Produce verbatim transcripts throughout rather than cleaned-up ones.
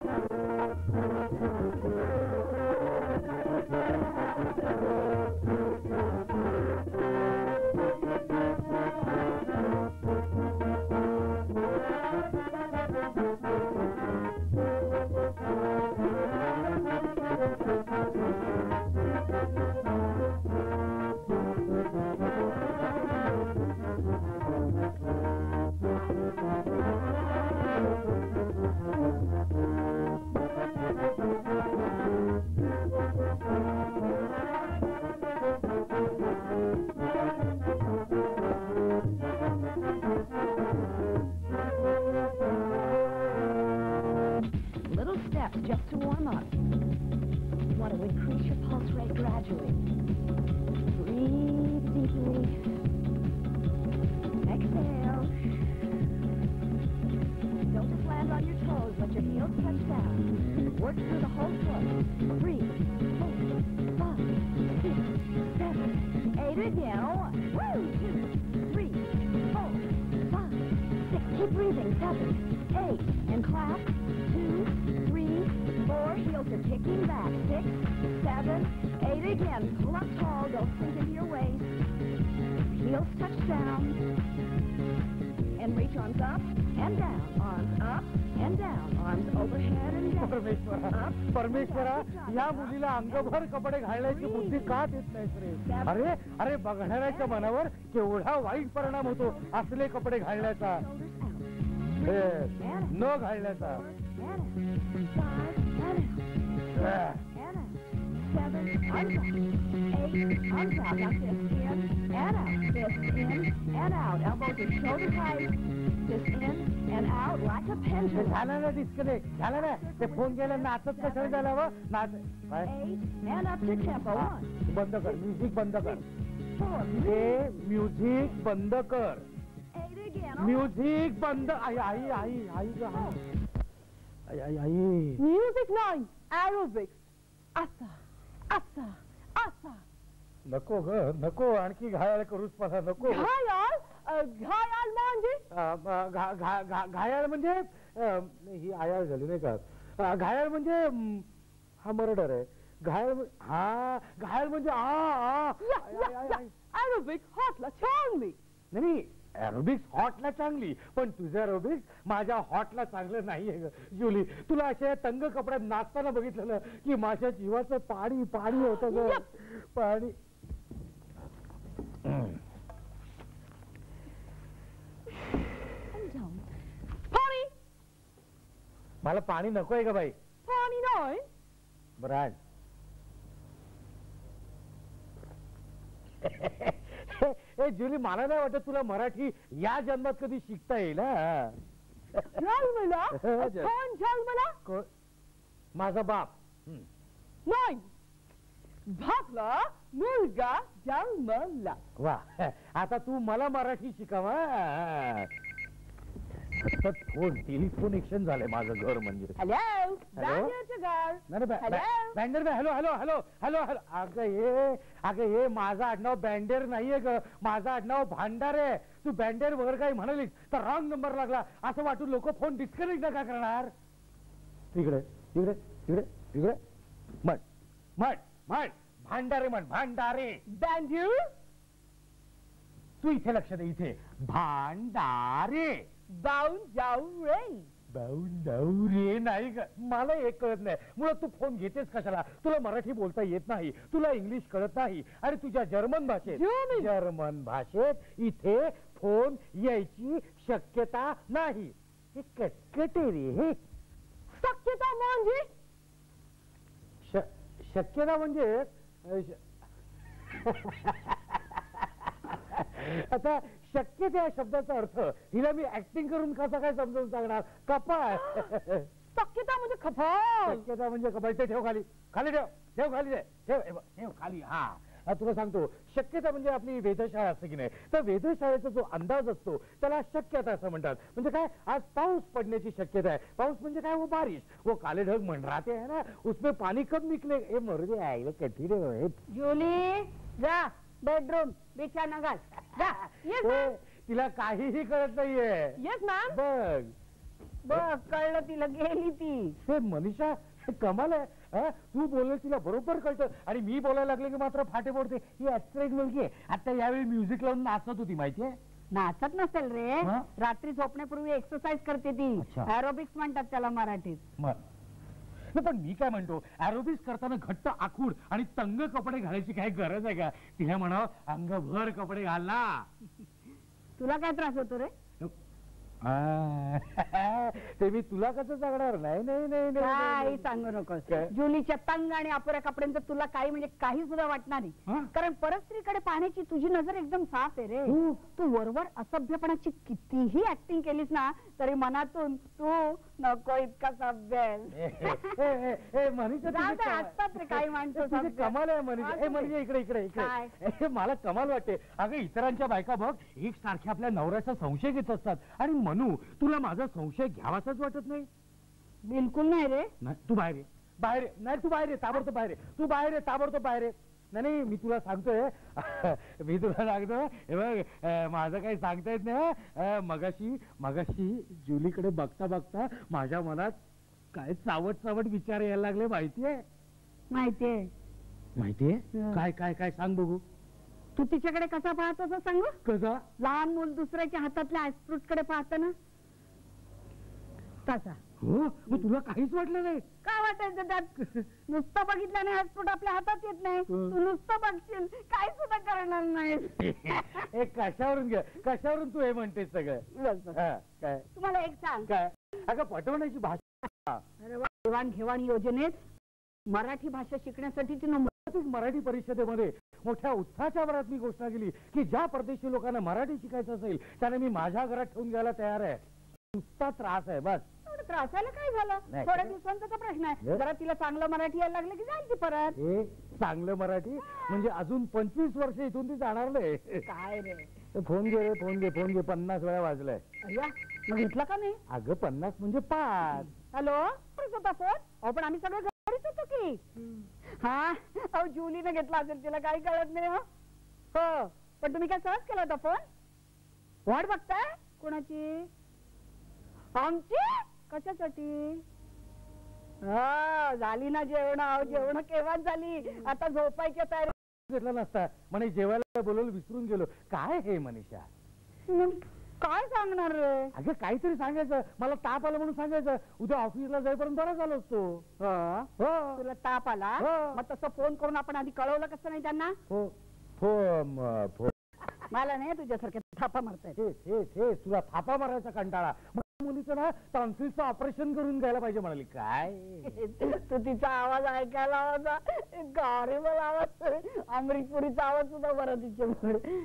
Just to warm up. You want to increase your pulse rate gradually. Breathe deeply. Exhale. Don't just land on your toes. Let your heels touch down. Work through the whole foot. Three, four, five, six, seven, eight again. One, two, three, four, five, six. Keep breathing. Seven, eight, and clap. Two, three, four. Heels are kicking back. Six, seven, eight again. Pull up tall. Don't sink into your waist. Heels touch down. And reach arms up and down. Arms up and down. Arms overhead and down. परमेश्वरा, परमेश्वरा, या मुलीला अंगभर कपडे घालण्याची बुद्धी का देत नाहीस रे? अरे अरे बघणाऱ्याच्या मनावर केवढा वाईट परिणाम होतो असले कपडे घालण्याचा, न घालण्याचा. Seven, arms up. Eight, arms out. Now fist in and out. Fist in and out. Elbows are shoulder height. Fist in and out like a pendulum. झालं ना डिस्कनेक्ट, झालं ना. ते फोन केला नाचत कशाला झाला व नाच. Eight and up to tempo. One. बंद कर, म्युझिक बंद कर. Four. हे म्युझिक बंद कर. Eight again. म्युझिक बंद. आई आई आई आई ग आई आई आई. Music nine. Aerobics. Asa. Asa. Asa. नको ग नको, आणखी घायाळ करूच मला नको. घायाळ? घायाळ म्हणजे? घायाळ म्हणजे ही आयाळ झाली नाही का. घायाळ म्हणजे हा मर्डर आहे. घायाळ हा घायाळ म्हणजे एरोबिक्स हॉटला चांगली. नाही एरोबिक्स हॉटला चांगली, पण तुझं एरोबिक्स माझ्या हॉटला चांगलं नाहीये ग जुली. तुला अशा तंग कपड्यात नाचताना बघितलं ना की माझ्या जीवाचं पाणी पाणी होतं ग. पाणी. पाणी मला पाणी नकोय ग बाई. पाणी नाही. बरं ए जुली, मला नाही वाटत तुला मराठी या जन्मात कधी शिकता येईल. जन्मला? कोण जन्मला? माझा बाप. नाही, बापला मुलगा जन्मला. वा, आता तू मला मराठी शिकावा. फोन टेलिफोनेक्शन झालंय माझं घर म्हणजे. हॅलो बँडरचं घर. Bander. Hello hello hello hello hello. अगं हे अगं हे माझं आडनाव बँडेर नाहीये ग, माझं आडनाव भांडार आहे. तू बँडेर वगैरे काही म्हणालीस तर रॉंग नंबर लागला असं वाटून लोक फोन डिस्कनेक्ट का करणार. इकडे इकडे इकडे इकडे म्हण म्हण म्हण भांडारे म्हण भांडारे. बँड्यू. तू इथे लक्ष दे, इथे भांडारे. बाउंडाउरे. बाउंडाउरे नाही ग, मला एक कळत नाही मुळात तू फोन घेतेस कशाला. तुला मराठी बोलता येत नाही, तुला इंग्लिश कळत नाही, आणि तुझ्या जर्मन भाषेत जर्मन भाषेत इथे फोन यायची शक्यता नाही. हे कटकटे रे. हे शक्यता म्हणजे शक्यता म्हणजे आता शक्यता या शब्दाचा अर्थ हिला मी ऍक्टिंग करून कसा काय समजून सांगणार. कपाळ. शक्यता म्हणजे कपाळ. शक्यता म्हणजे कपाळ. ते ठेव खाली, खाली ठेव, ठेव खाली दे, ठेव ठेव खाली. हा तुला सांगतो, शक्यता म्हणजे आपली वेधशाळा असते की नाही, तर वेधशाळेचा जो अंदाज असतो त्याला शक्यता असं म्हणतात. म्हणजे काय, आज पाऊस पडण्याची शक्यता आहे. पाऊस म्हणजे काय, वो बारिश, वो काले ढग मंडराते है ना, उसमें पानी कब निकले. ए मरुदे आईला कठी रे. जुली जा बेडरूम, बिछाना घाल जा. तिला काहीही कळत नाहीये. Yes ma'am. बघ बघ कळलं तिला, गेली ती. हे मनीषा हे कमाल आहे. हा? तू बोलले तिला बरोबर कळतं आणि मी बोलायला लागले की मात्र फाटे पडते. ही ऍक्ट्रेस मुलगी आहे. आता यावेळी म्युझिक लावून नाचत होती माहितीये. नाचत नसेल रे, हा? रात्री झोपण्यापूर्वी एक्सरसाइज करते ती. अच्छा. एरोबिक्स म्हणतात त्याला मराठीत. मग नाही, पण मी काय म्हणतो, एरोबिक्स करताना घट्ट आखूड आणि तंग कपडे घालायची काय गरज आहे का? तिला म्हणावं अंगभर कपडे घाला. तुला काय त्रास होतो रे? आ, ते मी तुला कसं सांगणार? नाही नाही नाही नाही, काही नाही सांगू नकोस. काय? जुलीच्या तंग आणि अपुऱ्या कपड्यांचं तुला काही म्हणजे काही सुद्धा वाटणार हा? नाही. कारण परस्त्रीकडे पाहण्याची तुझी नजर एकदम साफ आहे रे. हो. तू वरवर असभ्यपणाची कितीही ऍक्टिंग केलीस ना तरी मनातून तू नको इतका अभ्यास. ए, ए, ए, ए, मनीषा जाऊ तुझी दे, कमाल- असतात रे काही माणसं तुझी सभ्य. कमाल आहे मनीषा. ए मनीषा इकडे इकडे काय? इकडे. ए, मला कमाल वाटते. अगं इतरांच्या बायका बघ एक सारख्या आपल्या नवऱ्याचा संशय घेत असतात आणि म्हणू तुला माझा संशय घ्यावासाच वाटत नाही. बिलकुल नाही रे. नाही तू बाहेर ये, बाहेर ये. नाही तू बाहेर ये, ताबडतोब बाहेर ये. तू बाहेर ये, ताबडतोब बाहेर ये. नाही नाही मी तुला सांगतोय मी तुला सांगतो हे बघ अं, माझं काही सांगता येत नाही. अं, मगाशी मगाशी जुलीकडे बघता बघता माझ्या मनात काय चावट चावट विचार यायला लागले माहितीये. माहितीये. माहितीये हं. काय काय काय सांग बघू. तू तिच्याकडे कसा पाहतो असं सांगू? कसा? लहान मूल दुसऱ्याच्या हातातल्या आईस्फ्रूट कडे पाहत ना तसा. हो मग तुला काहीच वाटलं नाही? काय वाटायचं त्यात? नुसतं बघितल्याने आईस्फ्रूट आपल्या हातात येत नाही. हं. तू नुसतं बघशील काही सुद्धा करणार नाही. हे कशावरून घे कशावरून तू हे म्हणतेस सगळं? हा, काय तुम्हाला एक सांग. काय अगं पटवण्याची भाषा. अरे वा, देवाणघेवाण योजनेत मराठी भाषा शिकण्यासाठी तिनं नुकतीच मराठी परिषदेमध्ये मोठ्या उत्साहाच्या भरात मी घोषणा केली की ज्या परदेशी लोकांना मराठी शिकायचं असेल त्यांना मी माझ्या घरात ठेवून घ्यायला तयार आहे. नुसता त्रास आहे बस. एवढं त्रासाला काय झालं? नाही. थोड्या दिवसांचा तर प्रश्न आहे. हे? जरा तिला चांगलं मराठी यायला लागलं की जाईल ती परत. हे चांगलं मराठी म्हणजे अजून पंचवीस वर्ष इथून ती जाणार नाही. काय रे? फोन घे रे, फोन घे फोन घे. पन्नास वेळा वाजलाय. अय्या, मग घेतला का नाही? अगं पन्नास म्हणजे पाच. हॅलो, कोण होता फोन? अहो पण आम्ही सगळे घरीच होतो की. हा अहो जुलीने घेतला असेल, तिला काही कळत नाही. हो हो पण तुम्ही काय सहज केला होता फोन? वाट बघताय कोणाची? आमची? कशासाठी? हा झाली ना जेवण? जेवण केव्हा झाली? आता झोपायच्या तयारी. घेतला नसता म्हणे जेवायला बोलवलं विसरून गेलो. काय हे मनीषा? काय सांगणार रे? अगं काहीतरी सांगायचं. मला ताप आला म्हणून सांगायचं. उद्या ऑफिसला जाईपर्यंत बरा झालो असतो. हो तुला ताप आला? हो. मग तसं फोन करून आपण आधी कळवलं कसं नाही त्यांना? हो हो म, फो- मला नाही तुझ्यासारख्या थापा मारतायत. हे हे हे तुला थापा मारायचा कंटाळा. मग मुलीचं ना टॉन्सिलचं ऑपरेशन करून घ्यायला पाहिजे म्हणाली. काय तू तिचा आवाज ऐकायला होता गॉरेबल आवाज. अमरीशपुरीचा आवाज सुद्धा बरा तिच्यामुळे.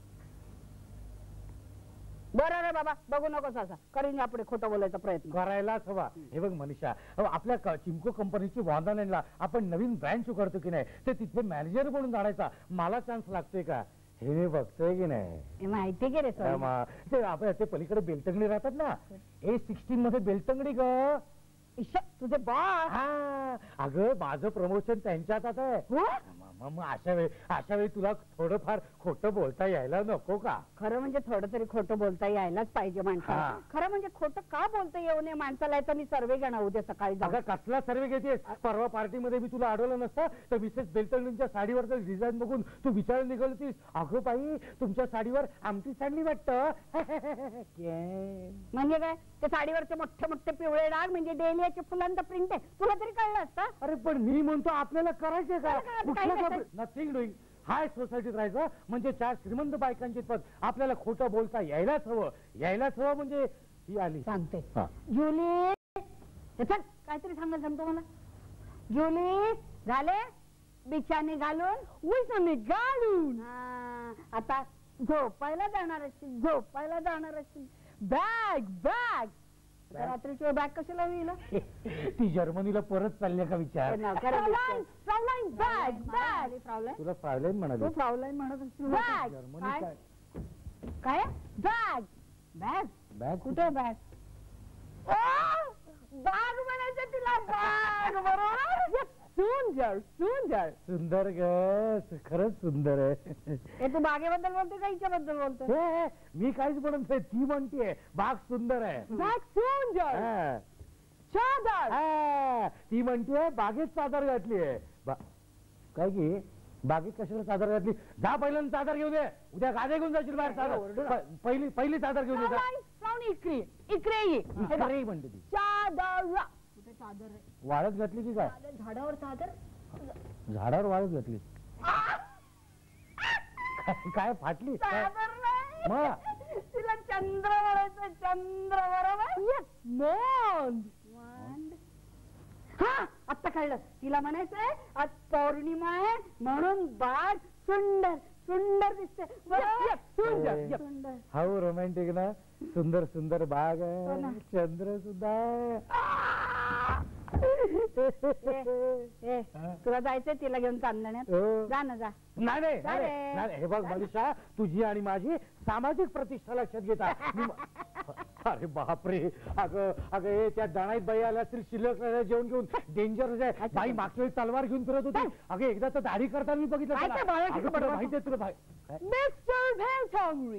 बरं रे बाबा बघू नकोस असा. करीन यापुढे खोटं बोलायचा प्रयत्न. करायलाच हवा. हे बघ मनीषा अहो, आपल्या क- चिमको कंपनीची वॉन्डालँडला आपण नवीन ब्रँच उघडतो की नाही ते तिथे मॅनेजर म्हणून जाण्याचा मला चान्स लागतोय का हे मी बघतोय की नाही. हे माहिती की रे हा, सर? मा- ते आपल्या ते पलीकडे बेलतंगडी राहतात ना ए सिक्स्टीन मध्ये बेलतंगडी ग. इश्श, तुझे बॉस. हा अगं माझं प्रमोशन त्यांच्या हातात आहे. हो? मग मग अशा वेळी अशा वेळी तुला थोडंफार खोटं बोलता यायला नको का? खरं म्हणजे थोडं तरी खोटं बोलता यायलाच पाहिजे माणसाला. हा. खरं म्हणजे खोटं का बोलता येऊ नये माणसाला याचा मी सर्वे घेणार उद्या सकाळी जाऊन. अगं कसला सर्वे घेतेस? परवा पार्टीमध्ये मी तुला अडवलं नसतं तर मिसेस बेलतंगडींच्या साडीवरचं डिझाईन बघून तू विचार निघालतीस अगं बाई तुमच्या साडीवर आमटी सांडली वाटतं. म्हणजे काय? ते साडीवरचे मोठे मोठे पिवळे डाग म्हणजे डेलियाच्या फुलांचा प्रिंट आहे. तुला तरी कळलं असतं? अरे पण मी म्हणतो आपल्याला करायचंय का? काय करायचं? Nothing doing. हाय सोसायटीत राहायचं म्हणजे चार श्रीमंत बायकांची पद. आपल्याला खोटं बोलता यायलाच हवं. यायलाच हवं म्हणजे ही आली. सांगते हा. जुली हे चल काहीतरी सांगायला सांगतो मला. जुली झाले बिछाने घालून उलसाने घालून. हा, आता झोपायला जाणार असशील झोपायला जाणार असशील. बॅग बॅग रात्रीची वेळ बॅग कशाला होईल? ती जर्मनीला परत चालल्या का विचार? Fraulein fraulein bag bag fraulein. तुला फ्रायलाईन म्हणाली. तू फ्राउलाईन म्हणत असशील. बॅग जर्मनी काय काय? काय बॅग बॅग बॅग कुठे बॅग? बाग म्हणायचं तिला. बाग बरोबर. सुंदर सुंदर सुंदर ग खरंच सुंदर आहे. हे तू बागेबद्दल बोलतोय का हिच्याबद्दल बोलतोय? हे, मी काहीच म्हणत नाही, ती म्हणतीये बाग सुंदर आहे. बाग सुंदर हा. चादर हा, ती म्हणतीये बागेत चादर घातली आहे. काय की बागेत कशाला चादर घातली? जा पहिल्यांदा चादर घेऊन दे, उद्या गादे घेऊन जाशील बाहेर चादर. प- पहिली पहिली चादर घेऊन ये जा. श्रावणी इकडे इकडे ये. हे बघ. अरे म्हणते ती चादर कुठे चादर आहे? वाळत घातली की काय? चादर, झाडावर चादर झाडावर वाळत घातली. काय- काय फाटली काय? चादर नाही मग? तिला चंद्र म्हणायचं. चंद्र बरोबर. मोंड हा आत्ता कळलं. तिला म्हणायचंय आज पौर्णिमा आहे म्हणून बाग सुंदर सुंदर दिसते. बरोबर? सुंदर ए. सुंदर. हाऊ रोमॅन्टिक ना. सुंदर सुंदर बाग हो ना. आहे, चंद्र सुद्धा आहे. ए, तुला जायचंय तिला घेऊन चांदण्यात? हो. जा ना जा. नाही नाही, जा रे. नाही, नाही, हे बघ मनीषा, तुझी आणि माझी सामाजिक प्रतिष्ठा लक्षात घेता मी- अरे बापरे, अगं अगं हे त्या दणाईत बाई आल्या असतील शिल्लक जेवण घेऊन. डेंजर आहे बाई. मागच्या वेळी तलवार घेऊन फिरत होती. अगं एकदा तर दाढी करताना मी बघितलं काय त्याला. त्या बाळाची अगं, खबर तुला बघ. माहिती आहे तुला भाई काय? मिस्टर भेल तंगडी.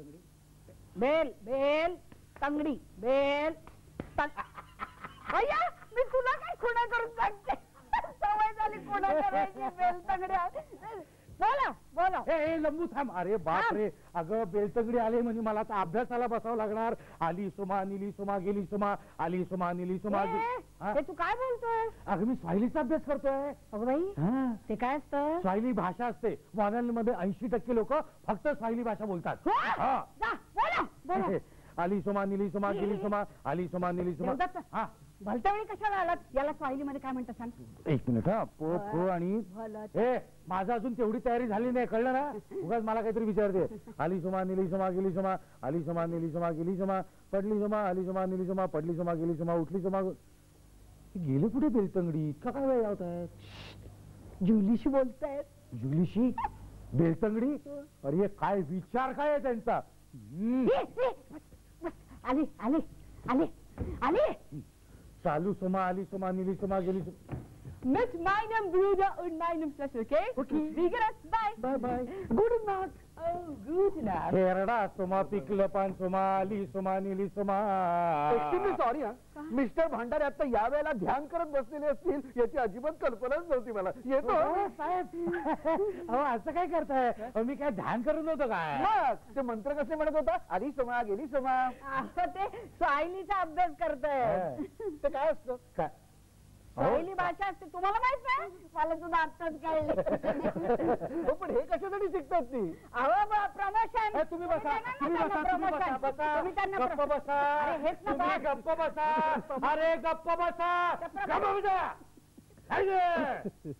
बेल बेल तंगडी बेल तंग- अय्या, मी तुला काय खुणा करून सांगते. सवय झाली खुणा करायची. बेल तंगड्या. बोला बोला. ए ए, लंबू थांब. अरे बापरे, अगं बेलतगडी आले म्हणजे मला आता अभ्यासाला बसावं लागणार. आली सुमा निली सुमा गेली सुमा, आली सुमा निली सुमा गेली. हा? ते तू काय बोलतोय? अगं मी स्वाहिलीचा अभ्यास करतोय. अगं बाई, हा. ते काय असतं? स्वाहिली भाषा असते. मध्ये ऐंशी टक्के लोक फक्त स्वाहिली भाषा बोलतात. हा. जा, बोला बोला. आली सुमा निली सुमा गेली सुमा, आली सुमा निली सुमा. देवदत्त. हा, भलत्या वेळी कशाला आलात? याला स्वाहिली मध्ये काय म्हणतात सांग? एक मिनिट हा. पो फो आणि भलत. ए माझा अजून तेवढी तयारी झाली नाही, कळलं ना? उगाच मला काहीतरी विचारते. आली सुमा निली सुमा गेली सुमा, आली सुमा निली सुमा गेली सुमा, पडली सुमा, आली सुमा निली सुमा, पडली सुमा गेली सुमा, उठली सुमा. गेले पुढे बेलतंगडी का काय वेळ लावत आहेत? जुलीशी बोलतायत. जुलीशी बेलतंगडी? अरे काय विचार काय आहे त्यांचा? हम्म. ए, ए, बस, बस. आली आली आली आली. चालू सुमा, आली सुमा, निली सुमा, गेली सुमा. Mit meinem Bruder und meinem Schwester, okay? Okay. Wie geht's? Bye. Bye bye. Gute Nacht. Oh, gute Nacht. खेरडा सुमा, पिकलं पान सुमा, आली सुमा, निली सुमा. एक्स्ट्रीमली सॉरी हा. मिस्टर भांडारे आता या वेळेला ध्यान करत बसलेले असतील याची अजिबात कल्पनाच नव्हती मला. येतो हो, साहेब. अहो असं काय करताय? अहो, मी काय ध्यान करून नव्हतं काय? मग ते मंत्र कसे म्हणत होता? आली समा गेली समा. अहो, ते स्वाहिलीचा अभ्यास करताय. ते काय असतं? काय? स्वाहिली भाषा असते तुम्हाला माहित नाही? मला सुद्धा आत्ताच कळलं. हो, पण हे कशासाठी शिकतात ती? अहो प्रमोशन. ए, तुम्ही बसा, तुम्ही बसा, तुम्ही बसा, बसा. तुम्ही त्यांना गप्प प्र- बसा. अरे, हेच ना तुम्ही बा. गप्प बसा. अरे गप्प बसा. गप्प बसा. काय रे?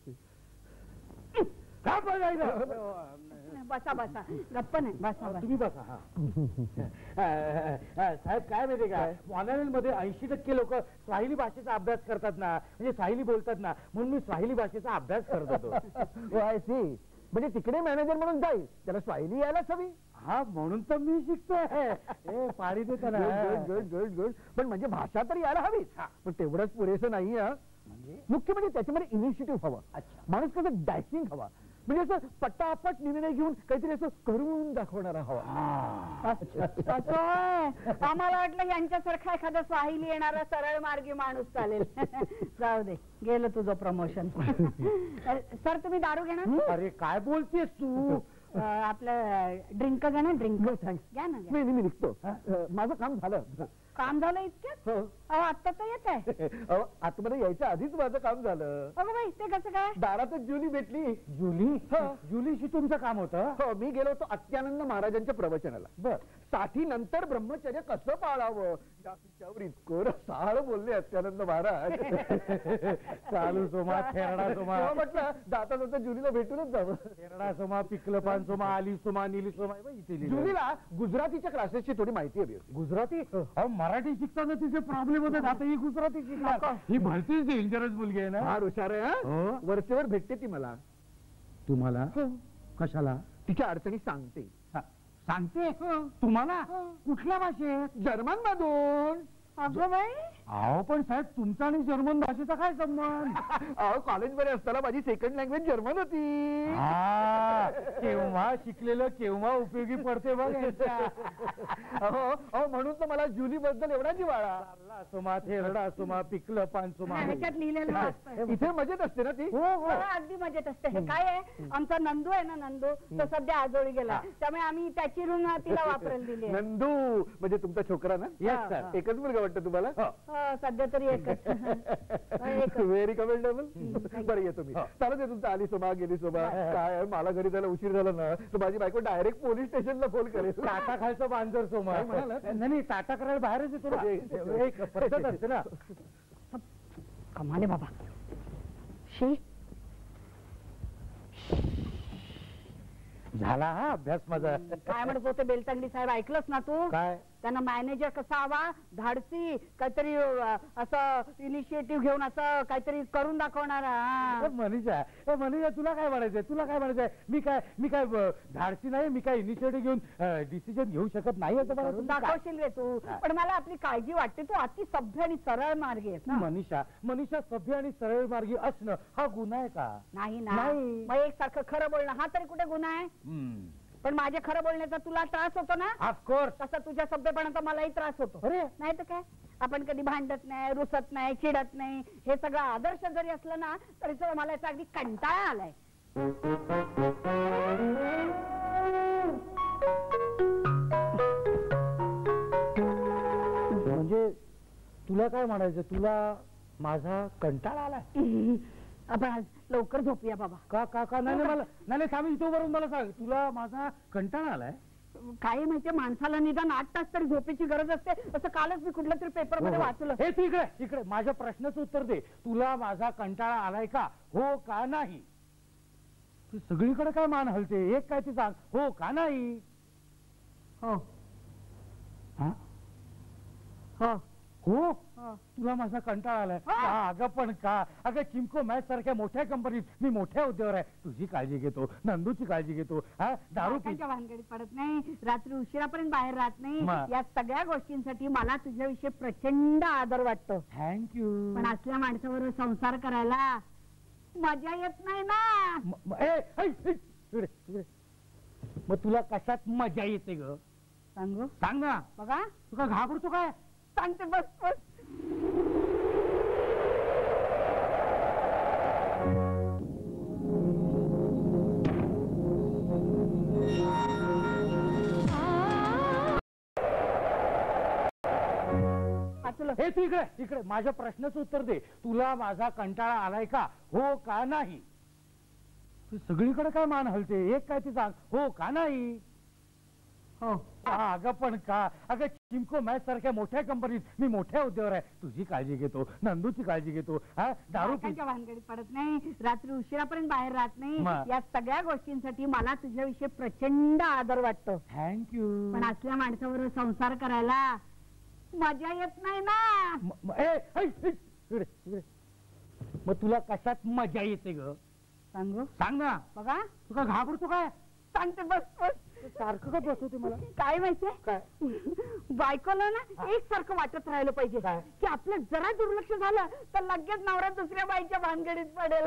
गप्प बसायचं. बसा बसा. गप्प नाही बसा बसा. तुम्ही बसा. हा. अ, अ, अ, साहेब काय माहितीये का, मॉनवेल मध्ये ऐंशी टक्के लोक स्वाहिली भाषेचा अभ्यास करतात ना, म्हणजे स्वाहिली बोलतात ना, म्हणून मी स्वाहिली भाषेचा अभ्यास करत होतो. I see. म्हणजे तिकडे मॅनेजर म्हणून जाईल त्याला स्वाहिली यायलाच हवी. हा म्हणून तर मी शिकतोय. ए पाणी देतो ना. Good good good good. पण म्हणजे भाषा तर यायला हवीच. पण तेवढंच पुरेसं नाही हा. मुख्य म्हणजे त्याच्यामध्ये इनिशिएटिव्ह हवा. माणूस कसं डॅशिंग हवा, म्हणजे असं पटापट निर्णय घेऊन काहीतरी असं करून दाखवणारा हवा. असं होय. आम्हाला वाटलं यांच्यासारखा एखादा स्वाहिली येणारा सरळ मार्गी माणूस चालेल. जाऊ दे, गेलं तुझं प्रमोशन. सर तुम्ही दारू घेणार? अरे काय बोलतेस तू? अ, आपलं ड्रिंक घ्या ना. ड्रिंक घ्या ना. घ्या. मी मी निघतो. अ, माझं काम झालं. काम झालं इतक्यात? हो. अहो आत्ता तर येत आहे. अहो, आतमध्ये यायच्या आधीच माझं काम झालं. अगं बाई ते कसं काय? दारातच जुली भेटली. जुली? हा. जुलीशी तुमचं काम होतं? हो, मी गेलो होतो अत्यानंद महाराजांच्या प्रवचनाला. बर. साठी नंतर ब्रह्मचर्य कसं पाळावं त्यावर इतकं रसाळ बोलले अत्यानंद महाराज. चालू सोमा, खेरडा सोमा. तेव्हा म्हटलं जाता जाता जुलीला भेटूनच जावं. खेरडा सोमा, पिकलं पान सोमा, आली सोमा, निली सोमा. ए बाई, इथे लिहिलंय. जुलीला गुजरातीच्या क्लासेसची थोडी माहिती हवी होती. गुजराती? अहो मराठी शिकताना तिचे प्रॉब्लेम होतात, आता ही गुजराती शिकणार. ही भलतीच डेंजरस मुलगी आहे ना. फार हुशार आहे हा. हो. वरचेवर भेटते ती मला. तुम्हाला? कशाला? तिच्या अडचणी सांगते. सा- सांगते तुम्हाला? कुठल्या भाषेत? जर्मन मधून. अगं बाई अहो पण साहेब तुमचा आणि जर्मन भाषेचा काय संबंध? अहो कॉलेजमध्ये असताना माझी सेकंड लँग्वेज जर्मन होती. हा, केव्हा शिकलेलं केव्हा उपयोगी पडते बघ यांच्या. अहो अहो म्हणून तर मला जुली बद्दल एवढा जिव्हाळा. असोमा थेरडा असोमा पिकलं पानसोमा. ह्याच्यात लिहिलेलं असतं. इथे मजेत असते ना ती. हो हो हो, अगदी मजेत असते. हे काय आहे, आमचा नंदू आहे ना, नंदू तो सध्या आजोळी गेला, त्यामुळे आम्ही त्याची ऋण तिला वापरायला दिली आहे. नंदू म्हणजे तुमचा छोकरा ना? Yes sir. एकच मुलगा वाटतं तुम्हाला? हो, सध्या तरी एकच. एकच. Very commendable. बरं येतो मी. चालत आहे तुमचं आली सोमा गेली सोमा. काय आहे, मला घरी जायला उशीर झाला ना तर माझी बायको डायरेक्ट पोलीस स्टेशनला फोन करेल. टाटा खायचं बांजर सोमा. काय म्हणाला? नाही नाही, टाटा करायला बाहेरच येतो ना. एक पद्धत असते ना. कमाले बाबा. शी झाला हा अभ्यास माझा. काय म्हणत होते बेलतंगडी साहेब, ऐकलंस ना तू? काय? त्यांना मॅनेजर कसा हवा, धाडसी काहीतरी अ, असं इनिशिएटिव्ह घेऊन असं काहीतरी करून दाखवणारा. ए, मनीषा ए मनीषा तुला काय म्हणायचंय? तुला काय म्हणायचंय? मी काय मी काय ब- धाडसी नाही, मी काय इनिशिएटिव्ह घेऊन डिसिजन घेऊ शकत नाही असं मला करून तुम्ही काय- दाखवशील रे तू. पण मला आपली काळजी वाटते, तू अति सभ्य आणि सरळ मार्गी आहेस ना. मनीषा मनीषा सभ्य आणि सरळ मार्गी असणं हा गुन्हा आहे का? नाही ना. नाही. मग एक सारखं खरं बोलणं हा तरी कुठे गुन्हा आहे? पण माझ्या खरं बोलण्याचा तुला त्रास होतो ना, ऑफकोर्स. तसा तुझ्या सभ्यपणाचा मलाही त्रास होतो. अरे नाही तर काय, आपण कधी भांडत नाही, रुसत नाही, चिडत नाही, हे सगळं आदर्श जरी असलं ना तरी सुद्धा मला याचा अगदी कंटाळा आलाय. म्हणजे तुला काय म्हणायचं? तुला माझा कंटाळा आलाय? आपण आज लवकर झोपूया बाबा. का का का नाही नाही, मला नाही नाही थांब इथं वरून मला सांग, तुला माझा कंटाळा आलाय? काय माहितीये, माणसाला निदान आठ तास तरी झोपेची गरज असते असं कालच मी कुठल्या तरी पेपर मध्ये वाचलं. हे तू इकडे इकडे माझ्या प्रश्नाचं उत्तर दे. तुला माझा कंटाळा आलाय का? हो का नाही? तू सगळीकडे काय मान हलते? एक काय ती सांग, हो का नाही? हो हा? हो हो हो. तुला माझा कंटाळा आलाय हा. का? अगं पण का? अगं चिमको मॅच सारख्या मोठ्या कंपनीत मी मोठ्या हुद्द्यावर आहे, तुझी काळजी घेतो, नंदूची काळजी घेतो, हा दारू पी. बायकांच्या भानगडीत पडत नाही, रात्री उशिरापर्यंत बाहेर राहत नाही. मग? या सगळ्या गोष्टींसाठी मला तुझ्याविषयी प्रचंड आदर वाटतो. थँक्यू. पण असल्या माणसावर संसार करायला मजा येत नाही ना. मग तुला कशात मजा येते ग? सांगू सांग ना. बघा, तुला घाबरतो काय? सांगते, बस बस. वाचलं. हे तू इकडे इकडे माझ्या प्रश्नाचं उत्तर दे. तुला माझा कंटाळा आलाय का? हो का नाही? तू सगळीकडे काय मान हलते? एक काय ती सांग, हो का नाही? हो. हा, अगं पण का? अगं चिमको मॅच सारख्या मोठ्या कंपनीत मी मोठ्या हुद्द्यावर आहे, तुझी काळजी घेतो, नंदूची काळजी घेतो, हा दारू पी. बायकांच्या भानगडीत पडत नाही, रात्री उशिरापर्यंत बाहेर राहत नाही. मग? या सगळ्या गोष्टींसाठी मला तुझ्याविषयी प्रचंड आदर वाटतो. थँक्यू. पण असल्या माणसावर संसार करायला मजा येत नाही ना. म- म- ए, ऐ, ऐ, इकडे, इकडे. मग तुला कशात मजा येते ग? सांगू सांग ना. बघा, तुला घाबरतो काय? सांगते, बस बस. सारखं का बसवते मला? काय माहितीये, काय? बायकोला ना एक सारखं वाटत राहिलं पाहिजे काय? की आपलं जरा दुर्लक्ष झालं तर लगेच नवरा दुसऱ्या बाईच्या भानगडीत पडेल.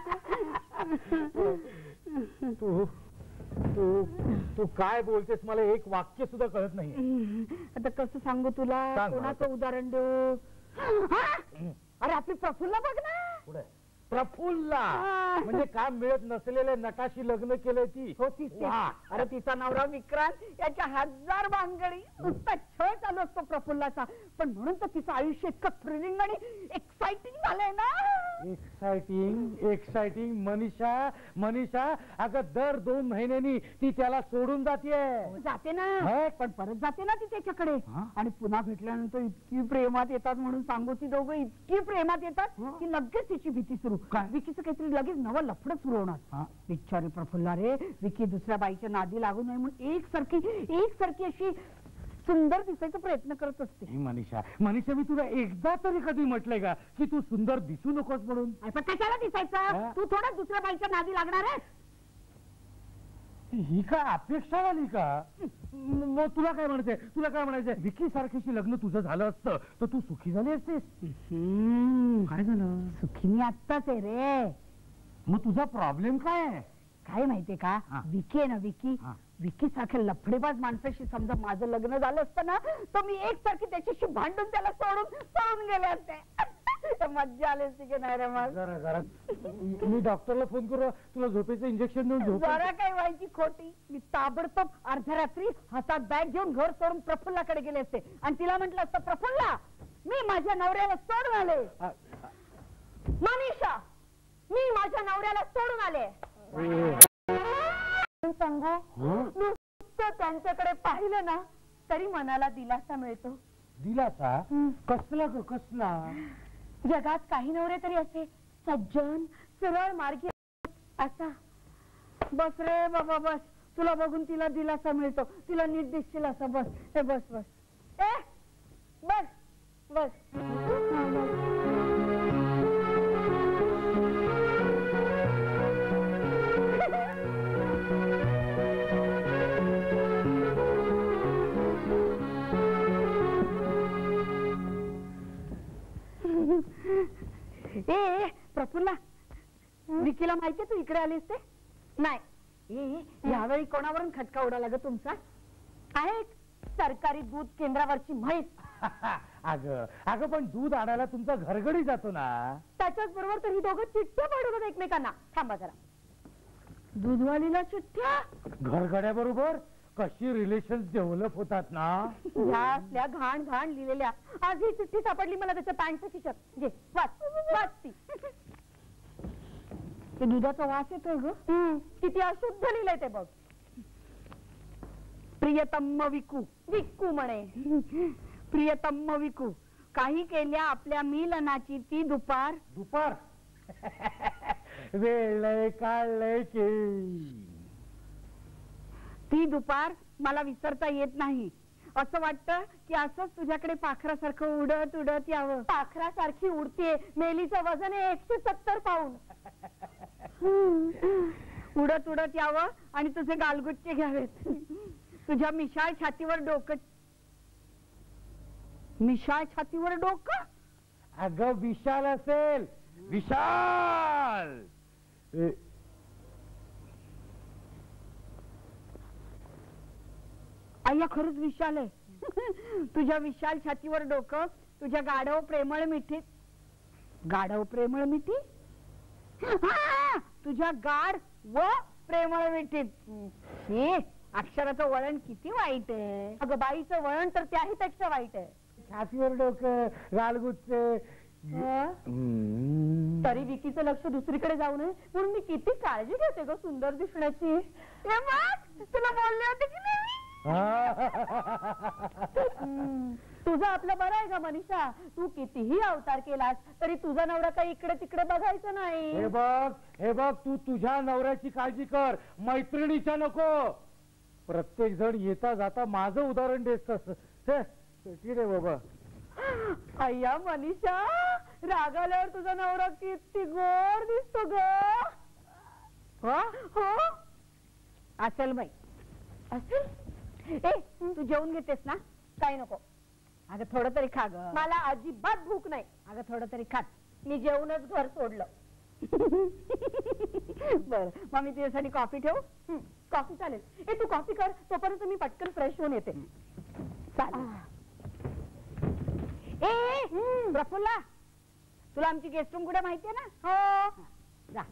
तू तू तू काय बोलतेस मला एक वाक्य सुद्धा कळत नाही. आता कसं सांगू तुला, सांग मला. कोणाचं उदाहरण देऊ? हा? अरे आपली प्रफुल्ला बघ ना. पुढे प्रफुल्ला हा. म्हणजे काम मिळत नसलेल्या नटाशी लग्न केलंय ती. हो तीच ती. वा. अरे तिचा नवरा विक्रांत, याच्या हजार भानगडी, नुसता छळ चालू असतो प्रफुल्लाचा. पण म्हणून तर तिचं आयुष्य इतकं थ्रिलिंग आणि एक्साइटिंग झालंय ना. एक्साइटिंग एक्साइटिंग मनीषा मनीषा अगं दर दोन महिन्यांनी ती त्याला सोडून जातीये. जाते ना, हे? पण परत जाते ना ती त्याच्याकडे. हा? आणि पुन्हा भेटल्यानंतर इतकी प्रेमात येतात, म्हणून सांगू, ती दोघं इतकी प्रेमात येतात हा. की लगेच तिची भीती सुरू. काय? विकीचं काहीतरी लगेच नवं लफडं सुरू होणार. हा? बिचारी प्रफुल्ला रे, विकी दुसऱ्या बाईच्या नादी लागू नये म्हणून एक सारखी एक सारखी अशी सुंदर दिसायचा प्रयत्न करत असते. हे मनीषा मनीषा मी तुला एकदा तरी कधी म्हटलंय का की तू सुंदर दिसू नकोस म्हणून? अरे पण कशाला दिसायचं? हा? तू थोडा दुसऱ्या बाईच्या नादी लागणार आहे. ही काय अपेक्षा झाली का? म- मग तुला काय म्हणायचंय तुला काय म्हणायचंय विकी सारख्याशी लग्न तुझं झालं असतं तर तू सुखी झाली असतेस. काय झालं? सुखी मी आत्ताच आहे रे. मग तुझा प्रॉब्लेम काय आहे? काय माहितीये का, हा. विकी आहे ना विकी, हा. विकी सारख्या लफडेबाज माणसाशी समजा माझं लग्न झालं असतं ना, तर मी एकसारखी त्याच्याशी भांडून त्याला सोडून पळून गेले असते. मज्जा आली असती की नाही रे मग. जरा जरा मी डॉक्टरला फोन करू तुला झोपेचं इंजेक्शन देऊन झोप. जरा काही व्हायची खोटी. मी ताबडतोब अर्ध्या रात्री हातात बॅग घेऊन घर सोडून प्रफुल्लाकडे गेले असते आणि तिला म्हटलं असतं, प्रफुल्ला मी माझ्या नवऱ्याला सोडून आले. आ- मनीषा मी माझ्या नवऱ्याला सोडून आले. सांगू नुसतं त्यांच्याकडे पाहिलं ना तरी मनाला दिलासा मिळतो. दिलासा? कसला ग कसला? जगात काही नवरे तरी असे सज्जन सरळ मार्गी असा. बस रे बाबा बस, तुला बघून तिला दिलासा मिळतो, तिला नीट दिसशील असं. बस हे बस बस ए बस बस. ए प्रफुल्ला, विकीला माहितीये तू इकडे आलीस ते? नाही. ए यावेळी कोणावरून खटका उडाला ग तुमचा? आहे सरकारी दूध केंद्रावरची म्हैस. अग अगं पण दूध आणायला तुमचा घरगडी जातो ना. त्याच्याच बरोबर तर ही दोघं चिठ्ठ्या पाठवतात एकमेकांना. थांबा जरा. दूधवालीला चिठ्ठ्या? घरगड्या बरोबर कशी रिलेशन डेव्हलप होतात ना. ह्या असल्या घाण घाण लिहिलेल्या. आज ही चिठ्ठी सापडली मला त्याच्या पॅन्टच्या खिशात. घे वाच वाच ती. ते दुधाचा वास येतोय ग. किती अशुद्ध लिहिलंय ते बघ. प्रियतम विकू विकू म्हणे. प्रियतम विकू काही केल्या आपल्या मिलनाची ती दुपार. दुपार वेळ काढलंय की ती दुपार मला विसरता येत नाही. असं वाटतं की असंच तुझ्याकडे पाखरासारखं उडत उडत यावं. पाखरासारखी उडते. मेलीचं वजन आहे एकशे सत्तर पाऊंड. उडत उडत यावं आणि तुझे गालगुटके घ्यावेत. तुझ्या मिशाळ छातीवर डोकं. मिशाळ छातीवर डोकं? अगं विशाल असेल विशाल. ए, अय्या खरंच विशाल आहे. तुझ्या विशाल छातीवर डोकं. तुझ्या गाढव प्रेमळ मिठीत. गाढव प्रेमळ मिठी? हा, तुझ्या गाढ व प्रेमळ मिठीत. हे अक्षराचं वळण किती वाईट आहे. अगं बाईचं वळण तर त्याही पेक्षा वाईट आहे. छातीवर डोकं गालगुटचे. तरी विकीचं लक्ष दुसरीकडे जाऊ नये म्हणून मी किती काळजी घेते ग सुंदर दिसण्याची. हे बघ, तुला बोलले होते की नाही. तुझं आपलं बरं आहे का मनीषा? तू कितीही अवतार केलास तरी तुझा नवरा काही इकडे तिकडे बघायचं नाही. हे बघ हे बघ तू तुझ्या नवऱ्याची काळजी कर, मैत्रिणीच्या नको. प्रत्येक जण येता जाता माझं उदाहरण देत ठीक आहे बाबा. अय्या मनीषा, रागाल्यावर तुझा नवरा किती गोड दिसतो ग. हो असेल बाई असेल. ए तू जेवून घेतेस ना? काही नको. अगं थोडं तरी खा ग. मला अजिबात भूक नाही. अगं थोडं तरी खात. मी जेवूनच घर सोडलं. बर मग मी तुझ्यासाठी कॉफी ठेवू? कॉफी चालेल. ए तू कॉफी कर, तोपर्यंत मी पटकन फ्रेश होऊन येते. चालेल. ए प्रफुल्ला, तुला आमची गेस्ट रूम कुठे माहितीये ना? हो जा.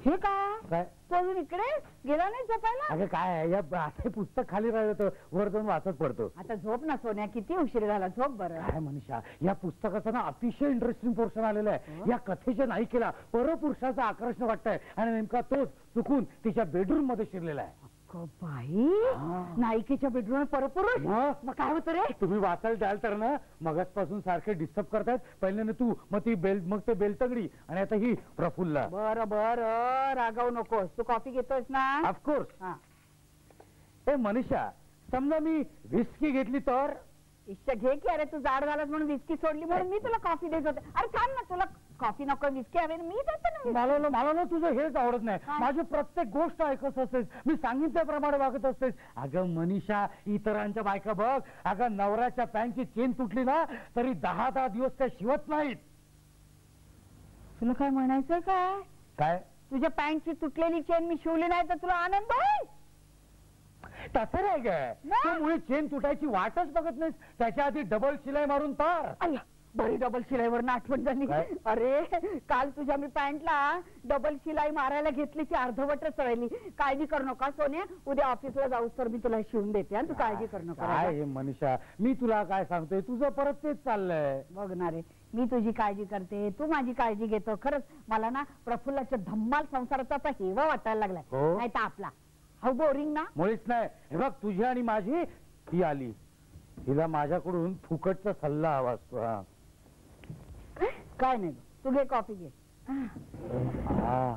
हे काय काय तू अजून इकडे गेला नाही झोपायला? अगं काय आहे, या असं पुस्तक खाली राहिलं तर वर जाऊन वाचत पडतो. आता झोप ना सोन्या, किती उशीर झाला, झोप बरं. काय मनीषा, या पुस्तकाचं ना अतिशय इंटरेस्टिंग पोर्शन आलेलं आहे. या कथेच्या नायिकेला परपुरुषाचं आकर्षण वाटतंय आणि नेमका तोच चुकून तिच्या बेडरूम मध्ये शिरलेला आहे. अगं बाई, नायिकेच्या बेडरूम परपुरुष? मग काय होतं रे? तुम्ही वाचायला द्याल तर ना, मगाचपासून सारखे डिस्टर्ब करतायत. पहिल्याने तू, मग ती बेल, मग ते बेलतगडी आणि आता ही प्रफुल्ला. बरं बरं, रागावू नकोस. तू कॉफी घेतोयस ना? ऑफकोर्स. हा. ए मनीषा, समजा मी विस्की घेतली तर? इच्छा घे की. अरे तू जाड झालास म्हणून विस्की सोडली म्हणून मी तुला कॉफी देत होते. अरे थांब ना, तुला कॉफी नको विस्की हवे, मी देते ना whisky. मला ना- मला ना तुझं हेच आवडत नाही. काय? माझी प्रत्येक गोष्ट ऐकत असतेस, मी सांगितलं त्याप्रमाणे वागत असतेस. अगं मनीषा, इतरांच्या बायका बघ, अगं नवऱ्याच्या पॅन्टची चेन तुटली ना तरी दहा दहा दिवस त्या शिवत नाहीत. तुला काय म्हणायचंय काय? काय तुझ्या पॅन्टची तुटलेली चेन मी शिवली नाही तर तुला आनंद आहे? तसं नाही काय, नाही. तू मुळे चेन तुटायची वाटच बघत नाहीस, त्याच्या आधी डबल शिलाई मारून तार. अय्या, बरी डबल शिलाईवर आठवण झाली. काय? अरे काल तुझ्या मी पॅन्टला डबल शिलाई मारायला घेतली की अर्धवटच राहिली. काळजी करू नका सोन्या, उद्या ऑफिसला जाऊस तर मी तुला शिवून देते आणि तू काळजी करू नका. काय हे मनीषा, मी तुला काय सांगतोय, तुझं परत तेच चाललंय. बघणार आहे, मी तुझी काळजी करते, तू माझी काळजी घेतो. खरंच मला ना प्रफुल्लाच्या धम्माल संसाराचा असा हेवा वाटायला लागलाय. हो? नाही तर आपला हाऊ बोरिंग ना. मुळीच नाही. हे बघ, तुझी आणि माझी ती आली, तिला माझ्याकडून फुकटचा सल्ला हवा असतो. हा काय नाही, तू घे कॉफी घे. हा.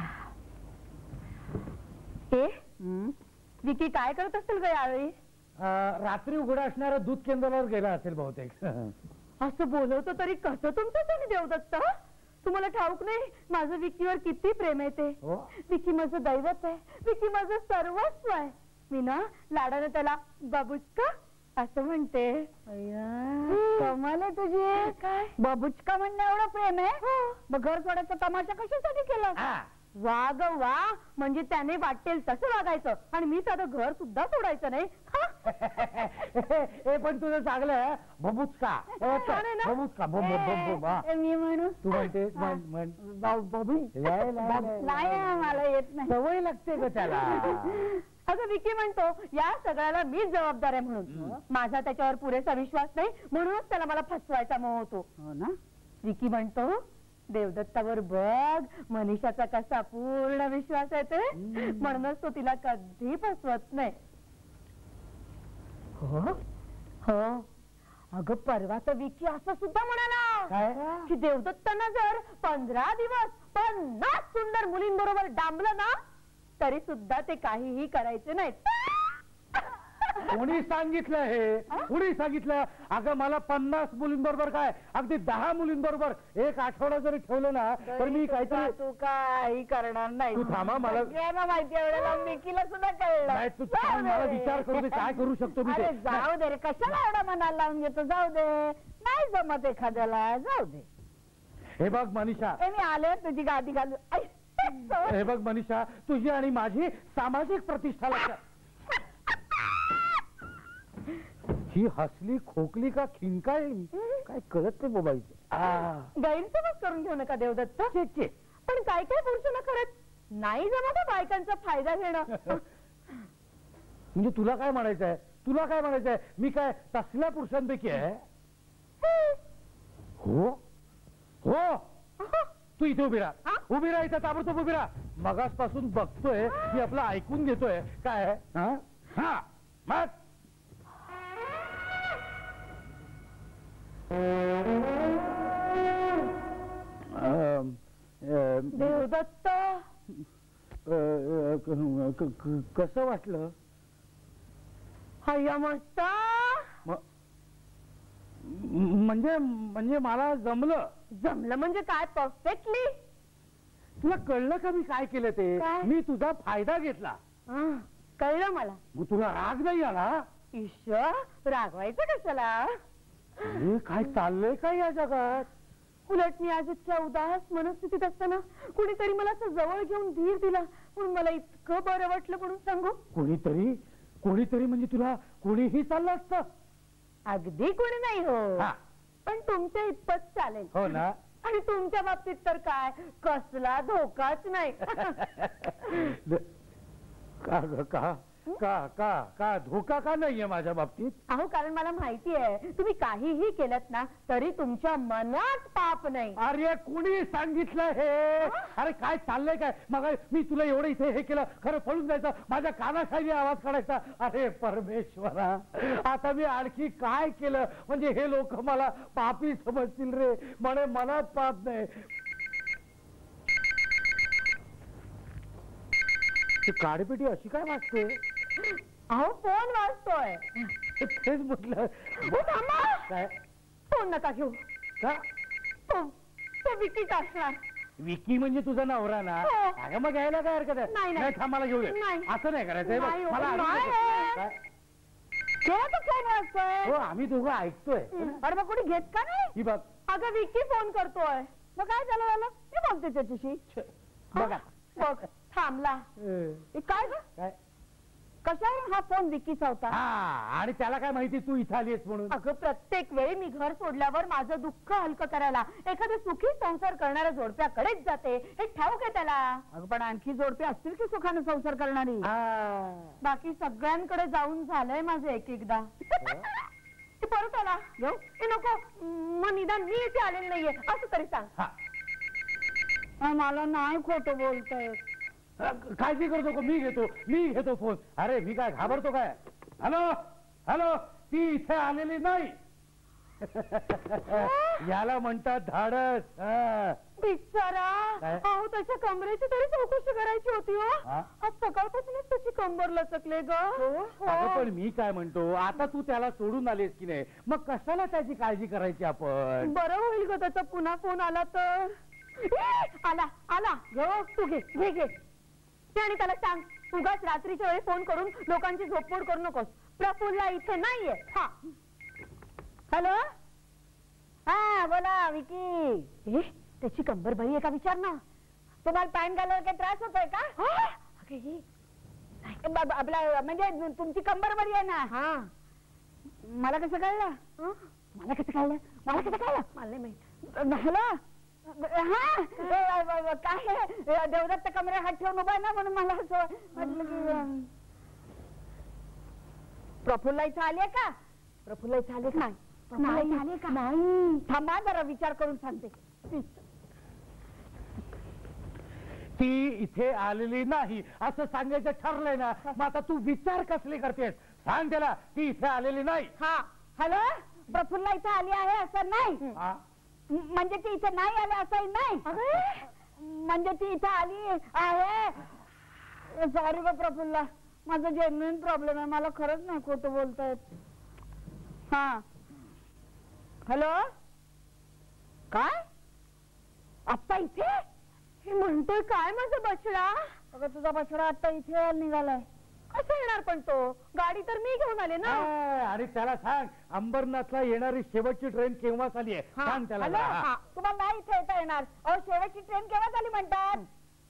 हे विकी काय करत असेल ग यावेळी? अं, रात्री उघडं असणाऱ्या दूध केंद्रावर गेला असेल बहुतेक. असं बोलवतो तरी कसं तुमचं आणि देवदत्त? तुम्हाला ठाऊक नाही माझं विकीवर किती प्रेम आहे ते. हो? विकी माझं दैवत आहे, विकी माझं सर्वस्व आहे. मी ना लाडाने त्याला बाबुचका असं म्हणते. कमाल आहे तुझी. काय बाबुचका म्हणणं एवढं प्रेम आहे? मग घर सोडायचा तमाशा कशासाठी केला? हा. वा ग वा, म्हणजे त्याने वाटेल तसं वागायचं आणि मी साधं घर सुद्धा सोडायचं नाही. हे पण तुझं चांगलं आहे. बबुचका छान आहे ना? बबुचका बब बब बब हा. ए, मी म्हणू तू म्हणतेस म्हण म्हण. बाबू नाही, नाही, नाही. नाही, मला येत नाही. सवय लागते ग त्याला. अगं विकी म्हणतो या सगळ्याला मीच जबाबदार आहे म्हणून. माझा त्याच्यावर पुरेसा विश्वास नाही म्हणूनच त्याला मला फसवायचा मोह होतो. हो ना? विकी म्हणतो देवदत्तावर बघ मनीषाचा कसा पूर्ण विश्वास आहे ते, म्हणूनच तो तिला कधी फसवत नाही. हो हो अगं परवा तर विकी असं सुद्धा म्हणाला काय? की देवदत्तांना जर पंधरा दिवस पन्नास सुंदर मुलींबरोबर डांबलं ना तरी सुद्धा ते काहीही करायचे नाहीत. कोणी सांगितलं हे? कोणी सांगितलं? अगं मला पन्नास मुलींबरोबर काय, अगदी दहा मुलींबरोबर एक आठवडा जरी ठेवलं ना तर मी काहीतरी. तू काही करणार नाही. तू थांबा, मला सगळ्यांना माहिती एवढ्याला विकीला सुद्धा कळलं. नाही, तू थांब, मला विचार करू दे काय करू शकतो मी ते. अरे जाऊ दे रे, कशाला एवढा मनाला लावून घेतो? जाऊ दे, नाही जमत एखाद्याला, जाऊ दे. हे बघ मनीषा, ए, मी आले तुझी गादी घालू. आई, हे बघ मनीषा, तुझी आणि माझी सामाजिक प्रतिष्ठा लक्षात. ही हसली खोकली का खिंकाळली काय कळत नाही बाबाईचं. गैरसमज करून घेऊ नका देवदत्त. पण काय काय पुरुषांना खरंच नाही जमत बायकांचा फायदा घेणं. म्हणजे तुला काय म्हणायचंय? तुला काय म्हणायचंय? मी काय तसल्या पुरुषांपैकी आहे? हो हो, तू इथे उभी राहा, उभी राहा इथं, ताबडतोब उभी राहा. मगासपासून बघतोय की आपलं ऐकून घेतोय काय. हा हा मग देवदत्त कसं वाटलं? हय्या मस्त. म्हणजे म्हणजे मला जमलं. जमलं म्हणजे काय? परफेक्टली. तुला कळलं का मी काय केलं ते? काय? मी तुझा फायदा घेतला. कळलं मला. मग तुला राग नाही आला? ईश्वर रागवायचं कशाला? अरे काय चाललंय काय या जगात? उलट मी आज इतक्या उदास मनस्थितीत असताना कुणीतरी मला असं जवळ घेऊन धीर दिला म्हणून मला इतकं बरं वाटलं. म्हणून सांगू, कोणीतरी कोणीतरी म्हणजे तुला कोणीही चाललं असतं? अगदी कोणी नाही हो, हा. पण तुमच्या इतपत चालेल. हो ना? आणि तुमच्या बाबतीत तर काय कसला धोकाच नाही. का ग, का का का का धोका का नाहीये माझ्या बाबतीत? अहो कारण मला माहिती आहे तुम्ही काहीही केलत ना तरी तुमच्या मनात पाप नाही. अरे कुणी सांगितलं हे? अरे काय चाललंय काय? मग मी तुला एवढं इथे हे केलं, खरं पळून जायचं, माझ्या कानाखाली आवाज काढायचा. अरे परमेश्वरा, आता मी आणखी काय केलं म्हणजे हे लोक मला पापी समजतील रे? म्हणे मनात पाप नाही. काळीपेटी अशी काय वाजते? अहो फोन वाजतोय. तेच म्हटलं. काय फोन नका घेऊ. का? तो तो विकीच असणार. विकी म्हणजे तुझा नवरा ना? हो. अगं मग घ्यायला काय हरकत आहे? नाही, नाही. थांब मला घेऊ दे. नाही. असं नाही करायचंय बघ. नाही, हो. मला नाही. ऐकू दे. केव्हा तो फोन वाजतोय? हो आम्ही दोघं ऐकतोय. अरे मग कोणी घेत का नाही? ही बघ. अगं विकी फोन करतोय. मग काय झालं झालं मी बोलते त्याच्याशी. बघा बघ थांबला. अं, काय ग काय? कशा हा फोन विकीचा होता. हा आणि त्याला काय माहिती तू इथं आलीस म्हणून? अगं प्रत्येक वेळी मी घर सोडल्यावर माझं दुःख हलकं करायला एखाद्या सुखी संसार करणाऱ्या जोडप्याकडेच जाते. हे ठाऊक आहे त्याला. अगं पण आणखी जोडपे असतील की सुखाने संसार करणारी? बाकी सगळ्यांकडे जाऊन झालंय माझं एक एकदा. ते परत आला घेऊ ते नको. मग निदान मी इथे आलेली नाहीये असं तरी सांग. मला नाही खोटं बोलताय. काळजी करू नको, मी घेतो मी घेतो फोन. अरे मी काय घाबरतो काय? हॅलो हॅलो, ती इथे आलेली नाही. याला म्हणतात धाडस. बिचारा. काय? अहो त्याच्या कमरेची तरी चौकशी करायची होती. हो हा? आज सकाळपासूनच त्याची कंबर लचकले ग. अगं पण मी काय म्हणतो, आता तू त्याला सोडून आलीस की नाही, मग कशाला त्याची काळजी करायची आपण? बरं होईल ग त्याचा पुन्हा फोन आला तर. आला आला घेऊ तू घे घे घे. आणि त्याला सांग उगाच रात्रीच्या वेळी फोन करून लोकांची झोपमोड करू नकोस. प्रफुल्ला इथे नाहीये. हा हॅलो. हा बोला विकी. त्याची कंबर बरी आहे का विचार ना. तुम्हाला पॅन्ट घालायला काही त्रास होतोय का? आपला म्हणजे तुमची कंबर बरी आहे ना. हा मला कसं कळलं? मला कसं कळलं मला कसं कळलं मला नाही माहित. हॅलो. हा काय देवदत्त कमरे हात ठेवून उभा ना म्हणून मला असं म्हटलं की प्रफुल्ला इथं आली आहे का? प्रफुल्ला इथं आली का? नाही आली का? नाही. थांबा जरा विचार करून सांगते. ती इथे आलेली नाही असं सांगायचं ठरलंय ना. मग आता तू विचार कसले करतेस? सांग त्याला ती इथे आलेली नाही. हा हॅलो. प्रफुल्ला इथं आली आहे असं नाही. म्हणजे ती इथे नाही आली असंही नाही. म्हणजे ती इथे आली आहे. सॉरी ग प्रफुल्ला, माझा जेन्युइन प्रॉब्लेम आहे. मला खरंच नाही खोटं बोलतायत. हा हॅलो. काय आत्ता इथे? हे म्हणतोय काय माझा बछडा? अगं तुझा बछडा आता इथे निघालाय. कसं येणार पण तो? गाडी तर मी घेऊन आले ना. आणि त्याला सांग अंबरनाथला येणारी शेवटची ट्रेन केव्हा झाली आहे सांग त्याला. तुम्हाला नाही इथे येता येणार. अहो शेवटची ट्रेन केव्हा झाली म्हणतात?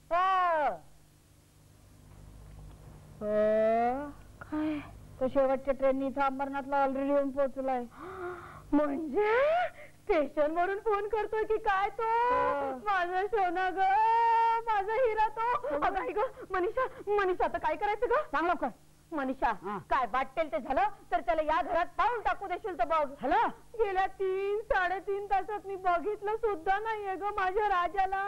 काय तो शेवटच्या ट्रेन इथं अंबरनाथला ऑलरेडी येऊन पोहोचलाय. म्हणजे स्टेशन वरून फोन करतोय की काय तो? माझा सोना ग, माझा हिरा तो. अगं ग मनीषा मनीषा आता काय करायचं ग? सांग लवकर. मनीषा काय वाटेल ते झालं तर त्याला या घरात पाहून टाकू देशील तर बघ. हॅलो. गेल्या तीन साडेतीन तासात मी बघितलं सुद्धा नाहीये ग माझ्या राजाला.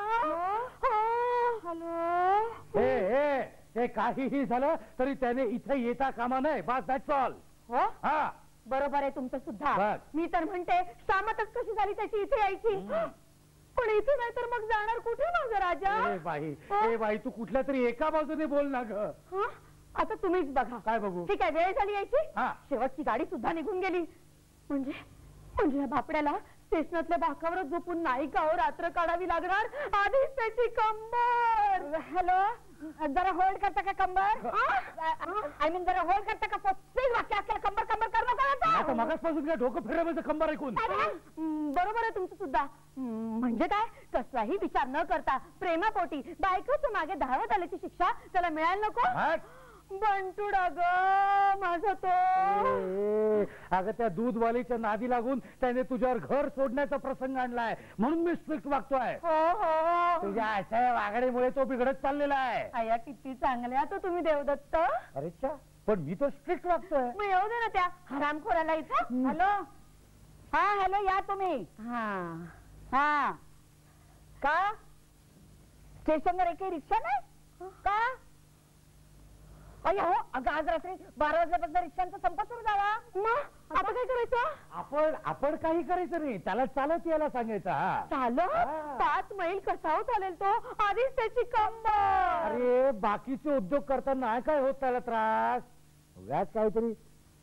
हॅलो. हे काहीही झालं तरी त्याने इथे येता कामा नये. बस दॅट्स ऑल. हो हा बरोबर आहे तुमचं सुद्धा. बस. मी तर म्हणते सामतच कशी झाली त्याची इथे यायची. पण इथे नाही तर मग जाणार कुठे माझा राजा? ए बाई ए बाई तू कुठल्या तरी एका बाजूने बोल ना ग. आता तुम्हीच बघा. काय बघू? ठीक आहे वेळ झाली यायची. हा. शेवटची गाडी सुद्धा निघून गेली. म्हणजे म्हणजे या बापड्याला स्टेशनातल्या बाकावर झोपून नायिकावर रात्र काढावी लागणार. आधीच त्याची कंबर. हॅलो जरा होल्ड करता का कंबर? आय मीन जरा होल्ड करता का? प्लीज वाक्य असल्याला कंबर कंबर करू नका. मगाचपासून काय डोकं फिरवायचं कंबर ऐकून? बरोबर आहे तुमचं सुद्धा. म्हणजे काय कसलाही विचार न करता प्रेमापोटी बायकोच्या मागे धावत आल्याची शिक्षा त्याला मिळायला नको. बंटुडा ग माझा तो. ए, अगं त्या दूधवालीच्या नादी लागून त्याने तुझ्यावर घर सोडण्याचा प्रसंग आणलाय म्हणून मी स्ट्रिक्ट वागतोय. हो हो तुझ्या अशा वागणीमुळे तो बिघडत चाललेला आहे. आया किती चांगल्या तो तुम्ही देवदत्त. अरे चा पण मी तो स्ट्रिक्ट वागतोय. मग येऊ दे ना त्या हरामखोराला इथं. हॅलो हा हॅलो या तुम्ही. हा हा का स्टेशनवर एकही रिक्षा नाही का? अय्या हो अगं आज रात्री बारा वाजल्यापासून रिक्षांचा संप सुरू झाला. मग आता काय करायचं? आपण आपण काही करायचं नाही त्याला चालत यायला सांगायचं. हा चालत हा. पाच मैल कसा हो चालेल तो आधीच त्याची कंबर. अरे बाकीचे उद्योग करताना नाही काय होत त्याला त्रास उगाच काहीतरी.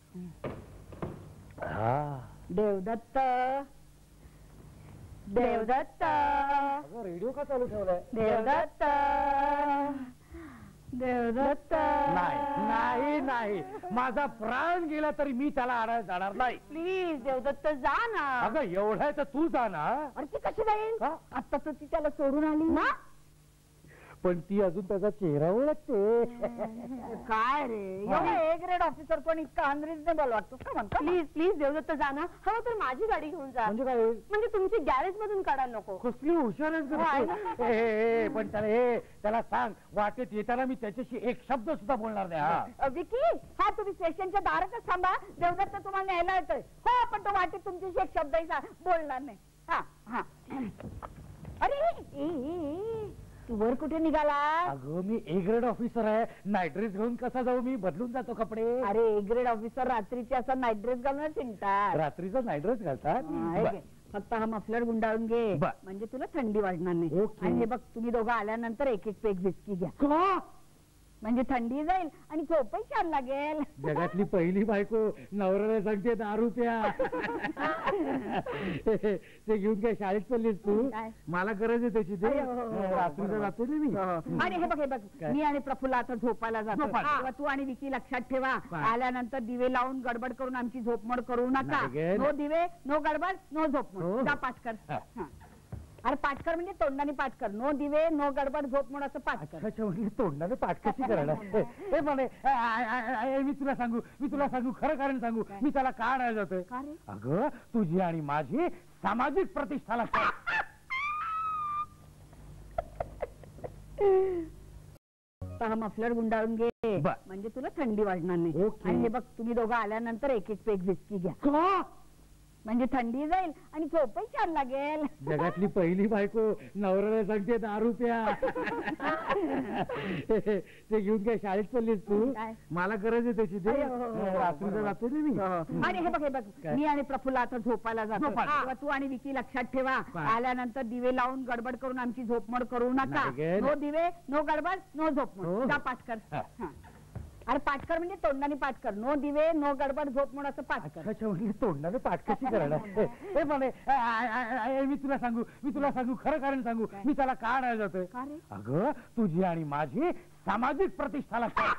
हा देवदत्त देवदत्त अगं रेडिओ का चालू ठेवलाय? देवदत्त देवदत्त नाही नाही नाही माझा प्राण गेला तरी मी त्याला आणायला जाणार नाही. प्लीज देवदत्त जा ना. अगं एवढ्या तर तू जा ना. अरे ती कशी जाईल? का? आता तर ती त्याला सोडून आली ना. पण ती अजून त्याचा चेहरा ओळखते. काय रे एवढा ए ग्रेड ऑफिसर पण इतका अनरिजनेबल वाटतो का म्हणतो? प्लीज प्लीज देवदत्त जा ना. हवं तर माझी गाडी घेऊन जा. म्हणजे काय म्हणजे तुमची गॅरेज मधून काढायला नको. कसली हुशार आहेस गं आहे तू. ना. ए, ए, ए, पण त्याला हे त्याला सांग वाटेत येताना मी त्याच्याशी एक शब्द सुद्धा बोलणार नाही. हा अ, विकी हा तुम्ही स्टेशनच्या दारातच थांबा. देवदत्त तुम्हाला न्यायला येतोय. हो पण तो वाटेत तुमच्याशी एक शब्दही सा- बोलणार नाही. हा हा अरे ए, ए, ए, तू वर कुठे निघाला? अगं मी ए ग्रेड ऑफिसर आहे नाईट ड्रेस घेऊन कसा जाऊ मी बदलून जातो कपडे. अरे ए ग्रेड ऑफिसर रात्रीचे असा नाईट ड्रेस घालूनच हिंडतात. रात्रीचा नाईट ड्रेस घालतात. हा, हे घे. फक्त हा मफलर गुंडाळून घे बर. म्हणजे तुला थंडी वाजणार नाही. ओके. आणि हे बघ तुम्ही दोघं आल्यानंतर एक एक पेक विस्की घ्या का? म्हणजे थंडी जाईल आणि झोपही छान लागेल. जगातली पहिली बायको नवऱ्याला सांगते दारू प्या. ते घेऊन काय शाळेत चाललीस तू? काय? मला गरज आहे त्याची. ते अरे, हो, हो, हो, रात्रीचं जातो ना मी. आणि हे बघ हे बघ काय? मी आणि प्रफुल्ल आता झोपायला जातो. झोपायला. तेव्हा तू आणि विकी लक्षात ठेवा काय? आल्यानंतर दिवे लावून गडबड करून आमची झोपमोड करू नका. नाही गे. नो दिवे नो गडबड नो हो. झोपमोड. जा पाठ कर. हा. हा. अरे पाठ कर म्हणजे तोंडाने पाठ कर. नो दिवे नो गडबड झोपमोड असं पाठ कर. अच्छा म्हणजे तोंडाने पाठ कशी करणार? हे म्हणे आ- आ- आ- आ- मी तुला सांगू मी तुला सांगू खरं कारण सांगू मी त्याला का आणायला जातोय? का रे? अगं तुझी आणि माझी सामाजिक प्रतिष्ठा लागते. हा मफलर गुंडाळून घे बर. म्हणजे तुला थंडी वाजणार नाही. ओके. आणि हे बघ तुम्ही दोघं आल्यानंतर एक एक पेक विस्की घ्या का? म्हणजे थंडी जाईल आणि झोपही छान लागेल. जगातली पहिली बायको नवऱ्याला सांगते दारू प्या. ते घेऊन काय शाळेत चाललीस तू? काय? मला गरज आहे त्याची. ते अरे, हो, हो, हो, रात्रीचं जातो ना मी. आणि हे बघ हे बघ काय? मी आणि प्रफुल्ल आता झोपायला जातो. झोपायला. तेव्हा तू आणि विकी लक्षात ठेवा काय? आल्यानंतर दिवे लावून गडबड करून आमची झोपमोड करू नका. नाही गे. नो दिवे नो गडबड नो हो. झोपमोड. जा पाठ कर. हा. हा. अरे पाठ कर म्हणजे तोंडाने पाठ कर. नो दिवे नो गडबड झोपमोड असं पाठ कर. अच्छा म्हणजे तोंडाने पाठ कशी करणार? हे म्हणे आ- आ- आ- मी तुला सांगू मी तुला सांगू खरं कारण सांगू मी त्याला का आणायला जातोय? का रे? अगं तुझी आणि माझी सामाजिक प्रतिष्ठा लागते.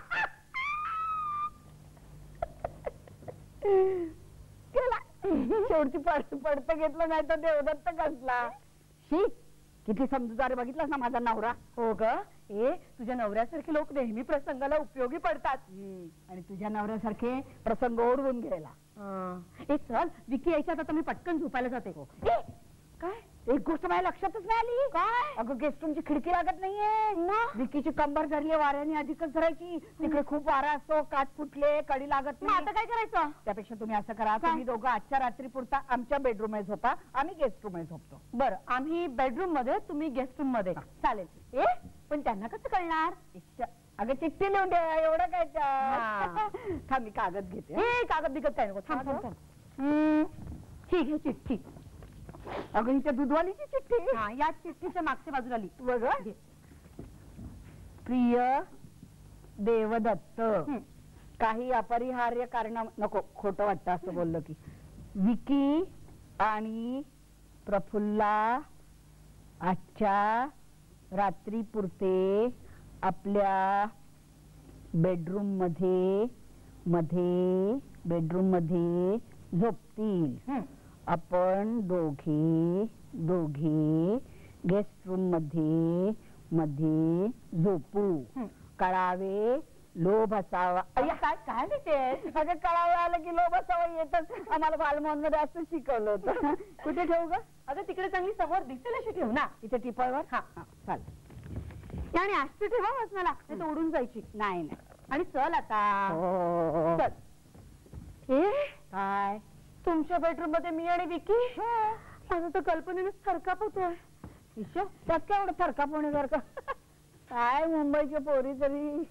केला. शेवटची पड पडतं घेतलं नाही तर देवदत्त कसला. शी किती समजूदार बघितलास ना माझा नवरा. हो ग ए तुझ्या नवऱ्यासारखे लोक नेहमी प्रसंगाला उपयोगी पडतात. आणि तुझ्या नवऱ्यासारखे प्रसंग ओढवून घ्यायला. ए चल विकी यायच्या आता मी पटकन झोपायला जाते. हो काय एक गोष्ट माझ्या लक्षातच नाही आली. काय? अगं गेस्ट रूमची खिडकी लागत नाहीये ना. विकीची कंबर धरली वाऱ्याने अधिकच धरायची. तिकडे खूप वारा असतो काच फुटले कडी लागत नाही. आता काय करायचं? त्यापेक्षा तुम्ही असं करा तुम्ही दोघं आजच्या रात्री पुरता आमच्या बेडरूम मध्ये झोपा आम्ही गेस्ट रूम मध्ये झोपतो. बरं आम्ही बेडरूम मध्ये तुम्ही गेस्ट रूम मध्ये. चालेल. ए पण त्यांना कसं कळणार? अगं चिठ्ठी लिहून द्या एवढं काय त्यात. थांब मी कागद घेते. हे कागद बिगत काय नको. थांब थांब थांब. ठीक आहे चिठ्ठी. अगं हिच्या दूधवालीची चिठ्ठी. या चिठ्ठीच्या मागच्या बाजूला लिही. बघ प्रिय देवदत्त काही अपरिहार्य कारण नको खोटं वाटतं असं बोललं की विकी आणि प्रफुल्ला आजच्या रात्री पुरते आपल्या बेडरूम मध्ये मध्ये बेडरूम मध्ये झोपतील. आपण दोघे दोघे गेस्ट रूम मध्ये मध्ये झोपू. कळावे लोभ असावा. अय्या, काय काय लिहितेस? अगं कळावं आलं की लोभ असावा येतच. आम्हाला बालमोहन मध्ये असं शिकवलं होतं. कुठे ठेवू ग? अगं तिकडे चांगली समोर दिसेल अशी ठेव ना. तिथे टिपावर. हा हा चालेल. आणि आष्टी ठेवा मग मला नाही तर उडून जायची. नाही नाही. आणि चल आता चल. ए काय तुमच्या बेडरूम मध्ये मी आणि विकी? माझं तर कल्पनेने थरकाप होतोय. ईशो त्यात काय एवढं थरकाप होण्यासारखं? काय मुंबईच्या पोरी तरी.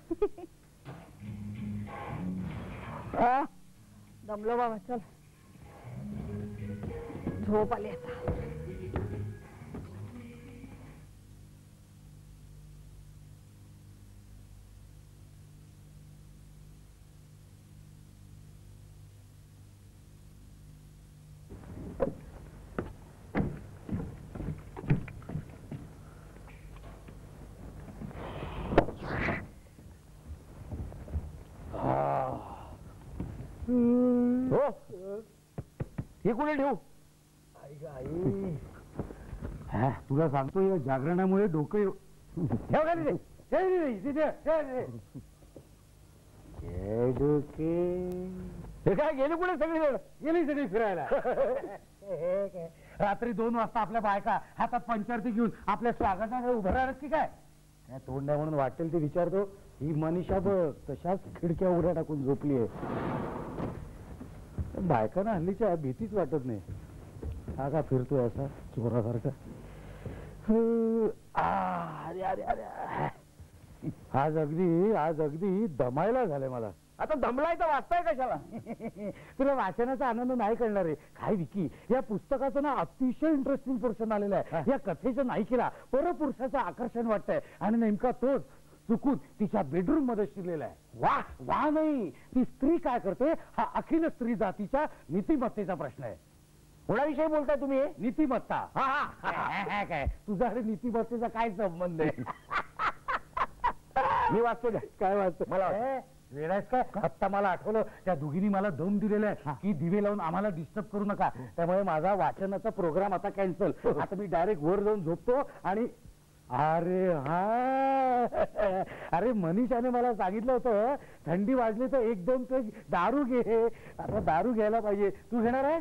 दमलो बाबा चल झोप आली आता. हे कुठे ठेवू? हा, तुला सांगतो या जागरणामुळे डोकं येऊ. ठेव खाली रे. ठेव रे, इथे ठेव, ठेव रे. हे डोके हे काय गेले कुठे सगळी जण? गेली सगळी फिरायला. हे काय, रात्री दोन वाजता आपल्या बायका हातात पंचारती घेऊन आपल्या स्वागताकडे उभं राहणार की काय? काय तोंड नाही म्हणून वाटेल ते विचारतो. ही मनीषा बघ तशाच खिडक्या उघड्या टाकून झोपली आहे. बायकांना हल्लीच्या भीतीच वाटत नाही. हा का फिरतोय असा चोरासारखा? अरे अरे अरे आज अगदी आज अगदी दमायला झालंय मला. आता दमलाय तर वाचताय कशाला? तुला वाचनाचा आनंद नाही कळणार आहे काय विकी? या पुस्तकाचं ना अतिशय इंटरेस्टिंग पोर्शन आलेलं आहे. या कथेच्या नायिकेला परपुरुषाचं आकर्षण वाटतंय आणि नेमका तोच चुकून तिच्या बेडरूम मध्ये शिरलेला आहे. वा वा नाही, ती स्त्री काय करते हा अखिल स्त्री जातीच्या नीतिमत्तेचा प्रश्न आहे. कोणाविषयी बोलताय तुम्ही? नीतिमत्ता. काय तुझा अरे नीतिमत्तेचा काय संबंध आहे? मी वाचतो द्या. काय वाचतो? मला वेळाच काय आत्ता मला आठवलं त्या दोघींनी मला दम दिलेला आहे की दिवे लावून आम्हाला डिस्टर्ब करू नका. त्यामुळे माझा वाचनाचा प्रोग्राम आता कॅन्सल. आता मी डायरेक्ट वर जाऊन झोपतो. आणि अरे हा अरे मनीषाने मला सांगितलं होतं थंडी वाजली तर एक दोन पेग दारू घे. आता दारू घ्यायला पाहिजे. तू घेणार आहेस?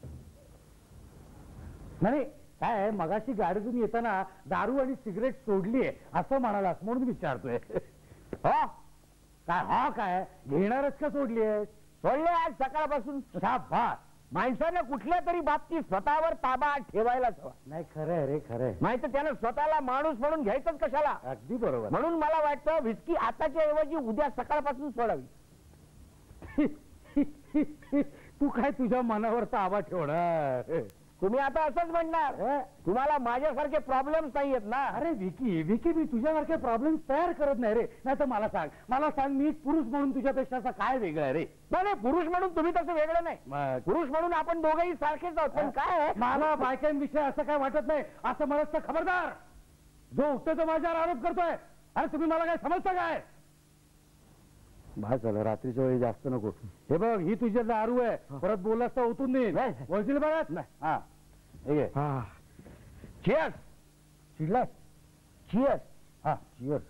नाही काय मगाशी गाडीतून येताना दारू आणि सिगरेट सोडलीये असं म्हणालास म्हणून विचारतोय. हा काय हा काय घेणारच का सोडलीये? सोडले आज सकाळपासून. शाबास. माणसाने कुठल्या तरी बाबतीत स्वतःवर ताबा ठेवायलाच हवा. नाही खरंय रे खरंय. नाही तर त्यानं स्वतःला माणूस म्हणून घ्यायचंच कशाला? अगदी बरोबर. म्हणून मला वाटतं व्हिस्की आताच्या ऐवजी उद्या सकाळपासून सोडावी. तू काय तुझ्या मनावर ताबा ठेवणार? तुम्ही आता असंच म्हणणार तुम्हाला माझ्यासारखे प्रॉब्लेम्स नाही आहेत ना? अरे विकी विकी मी तुझ्यासारखे प्रॉब्लेम तयार करत नाही रे. नाही तर मला सांग मला सांग मी एक पुरुष म्हणून तुझ्यापेक्षा असं काय वेगळं आहे रे? नाही पुरुष म्हणून तुम्ही तसं वेगळं नाही. पुरुष म्हणून आपण दोघंही सारखेच आहोत. पण काय आहे मला बायकांविषयी असं काय वाटत नाही. असं म्हणत तर खबरदार. जो उठतो तो माझ्यावर आरोप करतोय. अरे तुम्ही मला काय समजता काय? बा चला रात्रीच्या वेळी जास्त नको. हे बघ ही तुझी दारू आहे. परत बोललास तर ओतून देईल. बोलशील बघा. हा चिअर्स. चिडलास? चिअर्स. हा चिअर्स.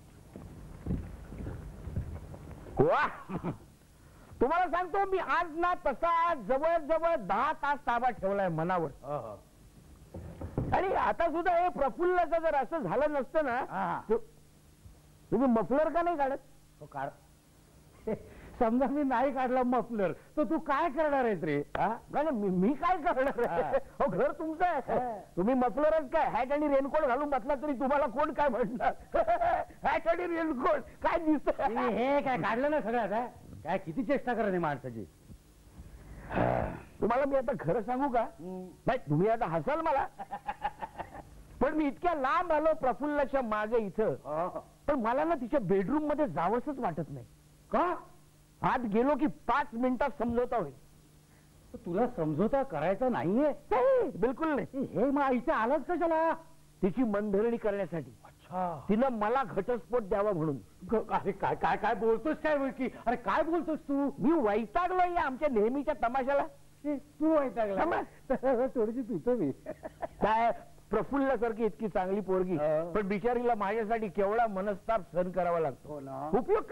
वा तुम्हाला सांगतो मी आज ना तसा जवळ जवळ दहा तास ताबा ठेवलाय मनावर. आणि आता सुद्धा हे प्रफुल्लचं जर असं झालं नसतं ना तुम्ही मफलर का नाही काढत? तो काढ. समजा मी नाही काढला मफलर तर तू काय करणार आहेस रे? मी काय करणार? हो घर तुमचं आहे. तुम्ही मफलरच काय हॅट आणि रेनकोट घालून बसला तरी तुम्हाला कोण काय म्हणणार? हॅट आणि रेनकोट काय दिसत? हे काय काढलं ना सगळ्यात? काय किती चेष्टा करा नाही माणसाची. तुम्हाला मी आता खरं सांगू का? नाही तुम्ही आता हसाल मला. पण मी इतक्या लांब आलो प्रफुल्लच्या मागे इथं. पण मला ना तिच्या बेडरूम मध्ये जावंसच वाटत नाही. का? आत गेलो की पाच मिनिटात समजवता होईल. तुला समजोता करायचा नाहीये? बिलकुल नाही. हे मग आईचा आलाच कशाला? तिची मनधरणी करण्यासाठी. अच्छा. तिनं मला घटस्फोट द्यावा म्हणून. अरे काय काय काय बोलतोस काय की? अरे काय बोलतोस तू? मी वैतागलोय या आमच्या नेहमीच्या तमाशाला. तू वैतागला? थोडीशी पितो मी. काय प्रफुल्ल सारखी इतकी चांगली पोरगी पण बिचारीला माझ्यासाठी केवढा मनस्ताप सहन करावा लागतो. उपयोग काय?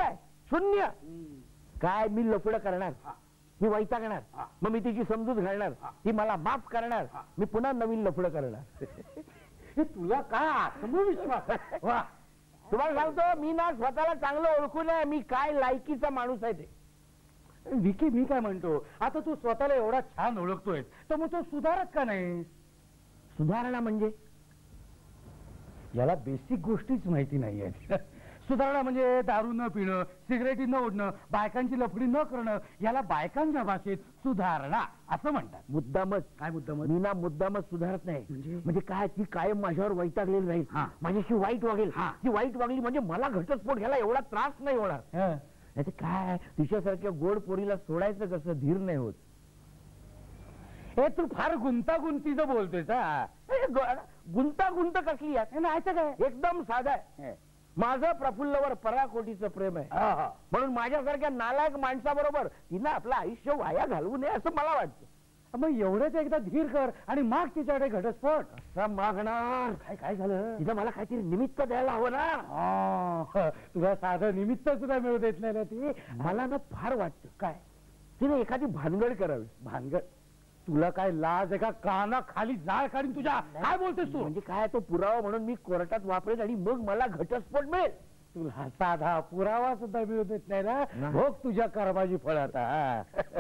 शून्य. काय मी लफडं करणार, मी वैतागणार, मग मी तिची समजूत घालणार, ती मला माफ करणार, मी पुन्हा नवीन लफडं करणार. हे तुला काय आत्मविश्वास आहे? वा. तुम्हाला सांगतो मी ना स्वतःला चांगलं ओळखून आहे मी काय लायकीचा माणूस आहे ते. विकी मी काय म्हणतो, आता तू स्वतःला एवढा छान ओळखतोय तर मग तो सुधारत का नाही? सुधारणा म्हणजे याला बेसिक गोष्टीच माहिती नाही आहेत. सुधारणा म्हणजे दारू न पिणं, सिगरेटी न ओढणं, बायकांची लफडी न करणं, याला बायकांच्या भाषेत सुधारणा असं म्हणतात. मुद्दामच. काय मुद्दामच? मी ना मुद्दामच सुधारत नाही. म्हणजे? म्हणजे काय ती कायम माझ्यावर वैतागलेली राहील, हा. माझ्याशी वाईट वागेल. हा. ती वाईट वागली म्हणजे मला घटस्फोट घ्यायला एवढा त्रास नाही होणार. हं. नाही काय तिच्यासारख्या गोड पोरीला सोडायचं कसं, धीर नाही होत. हे तू फार गुंतागुंतीचं बोलतोयस. हा. गुंतागुंत कसली आहे? नाही तर काय? एकदम साधा आहे. माझं प्रफुल्लवर पराकोटीचं प्रेम आहे, हा, हा. म्हणून माझ्यासारख्या नालायक माणसाबरोबर तिनं आपलं आयुष्य वाया घालवू नये असं मला वाटतं. मग एवढंच एकदा धीर कर आणि माग तिच्याकडे घटस्फोट. असं मागणार काय काय झालं? तिथं मला काहीतरी निमित्त द्यायला हवं ना. हा, तुला साधं निमित्त सुद्धा मिळू देत नाही ना ती. मला ना फार वाटतं काय तिने एखादी भानगड करावी. भानगड? तुला काय लाज आहे का? काना खाली जाळ काढीन तुझ्या. काय बोलतोस तू? म्हणजे काय तो पुरावा म्हणून मी कोर्टात वापरेन आणि मग मला घटस्फोट मिळेल. तुला साधा पुरावा सुद्धा मिळू देत नाही ना. भोग तुझ्या कर्माची फळ आता.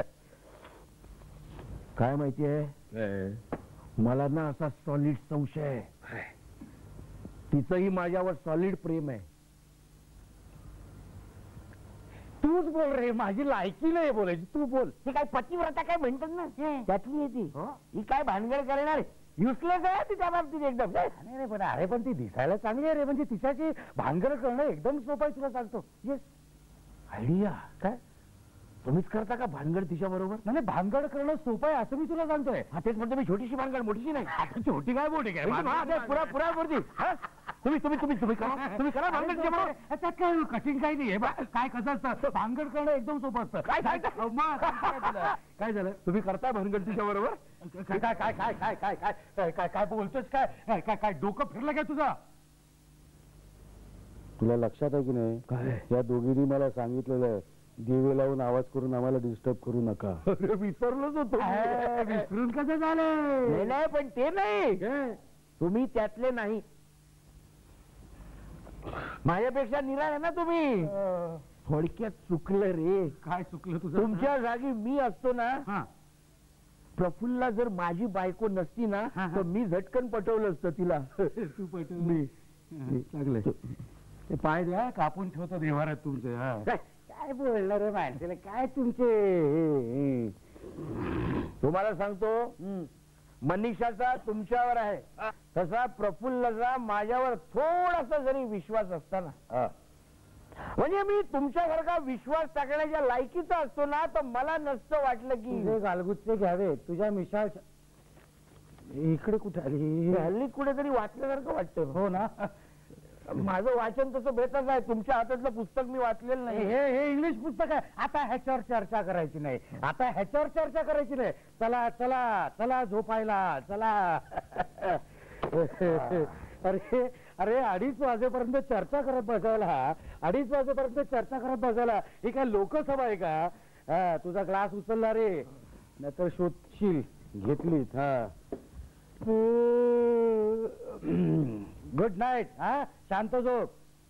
काय माहितीये, मला ना असा सॉलिड संशय आहे तिचंही माझ्यावर सॉलिड प्रेम आहे. तूच बोल रे, माझी लायकी नाही बोलायची, तू बोल. ती काय पतिव्रता काय म्हणतात ना त्यातली आहे ती. ही काय भानगड करणार, युसलेस आहे ती त्या बाबतीत एकदम. नाही रे पण अरे पण ती दिसायला चांगली आहे रे, म्हणजे तिच्याची भानगड करणं एकदम सोपं आहे, तुला सांगतो. Yes idea. काय तुम्हीच करता का भानगड तिच्या बरोबर? म्हणजे भानगड करणं सोपं आहे असं मी तुला सांगतोय. हा तेच म्हणतो मी, छोटीशी भानगड, मोठीशी नाही. आता छोटी काय मोठी काय? पुरा पुरा वरती. तुम्ही तुम्ही तुम्ही तुम्ही करा तुम्ही करा भानगड तिच्या बरोबर. त्यात काय कठीण काही नाही. काय कसं असतं, भानगड करणं एकदम सोपं असतं. काय सांगता? काय झालं? तुम्ही करता भानगड तिच्या बरोबर? काय काय काय काय काय काय काय काय काय बोलतोस? काय काय काय डोकं फिरलं काय तुझं? तुला लक्षात आहे की नाही, काय? या दोघींनी मला सांगितलेलं दिवे लावून आवाज करून आम्हाला डिस्टर्ब करू नका. विसरलोच होतो. विसरून कसं झालं? नाही नाही पण ते नाही, तुम्ही त्यातले नाही. माझ्यापेक्षा निराळ आहे ना तुम्ही. थोडक्यात चुकलं रे. काय चुकलं तुझं? तुमच्या जागी मी असतो ना, हा. प्रफुल्ला जर माझी बायको नसती ना हा, हा. तर मी झटकन पटवलं असतं तिला. तू पटवलं. मी चांगलं ते पाय द्या, कापून ठेवतो देवारात तुमचे. हा. काय बोलणार रे माणसाला, काय तुमचे. तुम्हाला सांगतो मनीषाचा तुमच्यावर आहे तसा प्रफुल्लचा माझ्यावर थोडासा जरी विश्वास असताना, म्हणजे मी तुमच्यासारखा विश्वास टाकण्याच्या लायकीचा असतो ना, तर मला नसतं वाटलं की तुझे गालगुच्चे घ्यावे तुझ्या मिशाल. इकडे कुठे आली? हल्ली कुठेतरी वाचल्यासारखं वाटतं. हो ना. माझं वाचन तसं बेतच आहे. तुमच्या हातातलं पुस्तक मी वाचलेलं नाही. हे हे इंग्लिश पुस्तक आहे. आता ह्याच्यावर चर्चा करायची नाही. आता ह्याच्यावर चर्चा करायची नाही. चला चला चला झोपायला चला. अरे अरे अडीच वाजेपर्यंत चर्चा करत बसायला, अडीच वाजेपर्यंत चर्चा करत बसायला ही काय लोकसभा आहे का? हा, तुझा ग्लास उचलला रे, नाहीतर शोधशील. घेतलीच. हा, गुड नाईट. हा, शांत झोप.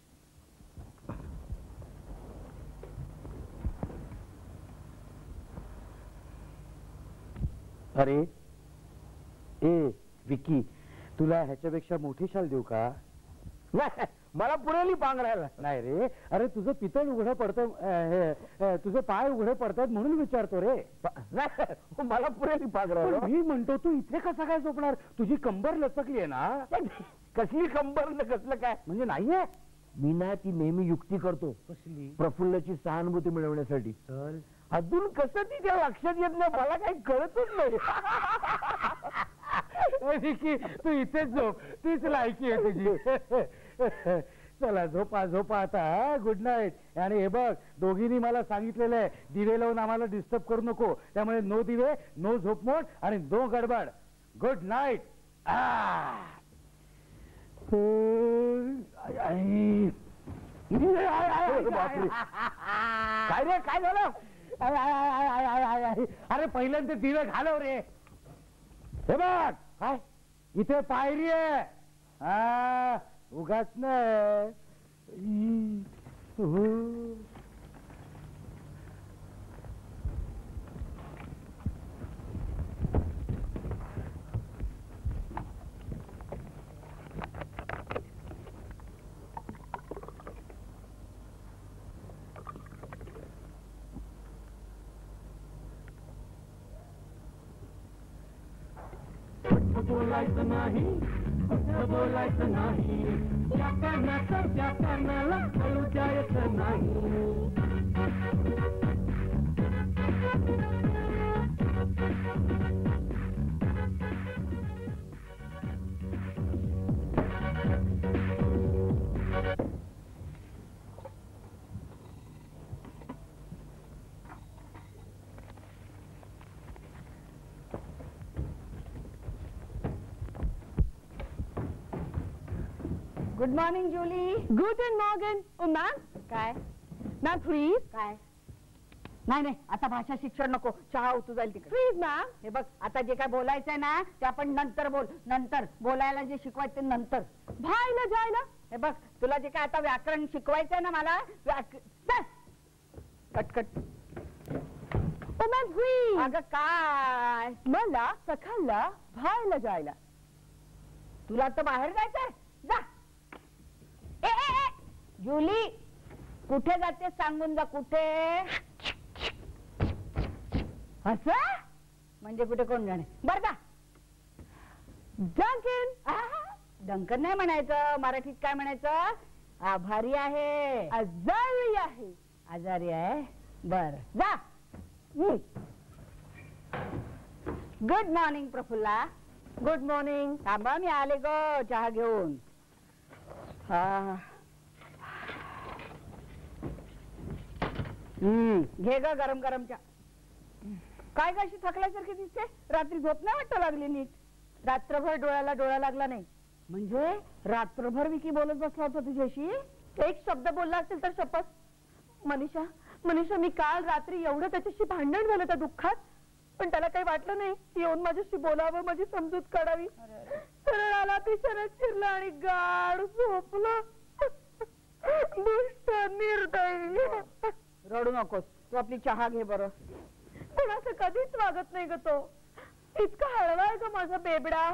अरे ए विकी, तुला ह्याच्यापेक्षा मोठी शाल देऊ का? मला पुरेली पांघरायला नाही रे, अरे तुझं पितळ उघडं पडतं, तुझे पाय उघडे पडतात म्हणून विचारतो रे. मला पुरेली पांघरायला. मी म्हणतो तू इथे कसा काय झोपणार? तुझी कंबर लचकली आहे ना. कसली कंबर न कसलं काय म्हणजे नाहीये. मी ना ती नेहमी युक्ती करतो कसली? प्रफुल्लची सहानुभूती मिळवण्यासाठी. चल. अजून कसं ती त्या लक्षात येत नाही, मला काही कळतच नाही. विकी तू इथेच झोप, तीच लायकी आहे तुझी. चला झोपा झोपा आता. Good night. आणि हे बघ, दोघींनी मला सांगितलेलं आहे दिवे लावून आम्हाला डिस्टर्ब करू नको, त्यामुळे नो दिवे, नो झोपमोड आणि नो गडबड. Good night. बापरे. काय रे काय झालं? आय, आय, आय, आय, आय, आय, आय. अरे पहिल्यांदा दिवे घालव रे. हे बघ काय इथे पायरी आहे. हा उगाच नाही. बोलायचं नाही, बोलायचं नाही, त्या कारणाचं त्या कारणाला कळू द्यायचं नाही. Good morning Julie. Good morning. ओ मॅम. काय मॅम प्लीज. काय नाही नाही आता भाषा शिक्षण नको, चहा उतू जाईल तिकडे. Please ma'am. हे बघ आता जे काय बोलायचंय ना ते आपण नंतर बोल. नंतर बोलायला जे शिकवायचं ते नंतर. भायला जायला. हे बघ तुला जे काय आता व्याकरण शिकवायचंय ना मला कटकट. ओ मॅम प्लीज. अगं काय मला सकाळला भायला जायला. तुला तर बाहेर जायचंय. जा. ए, ए, ए, जुली कुठे जाते सांगून जा. कुठे असं म्हणजे कुठे कोण जाणे. बर का डंकन. डंकन नाही म्हणायचं, मराठीत काय म्हणायचं. आभारी आहे. आजारी आहे. आजारी आहे. बर जा. Good morning Prafulla. Good morning. थांबा मी आले ग चहा घेऊन. हा हम्म घे ग गरम गरम चहा. काय ग अशी थकल्यासारखी दिसते. रात्री झोप नाही वाटत लागली नीट. रात्रभर डोळ्याला डोळा लागला नाही म्हणजे रात्रभर विकी बोलत बसला होता तुझ्याशी. एक शब्द बोलला असेल तर शपथ. मनीषा मनीषा मी काल रात्री एवढं त्याच्याशी भांडण झालं त्या दुःखात, पण त्याला काही वाटलं नाही येऊन माझ्याशी बोलावं, माझी समजूत काढावी. सरळ आला पिशनच शिरला आणि गाढ झोपला. दुष्ट निर्दयी. रडू नकोस तू आपली चहा घे बरं. पण असं कधीच वागत नाही ग तो. इतका हळवा आहे ग माझा बेबडा.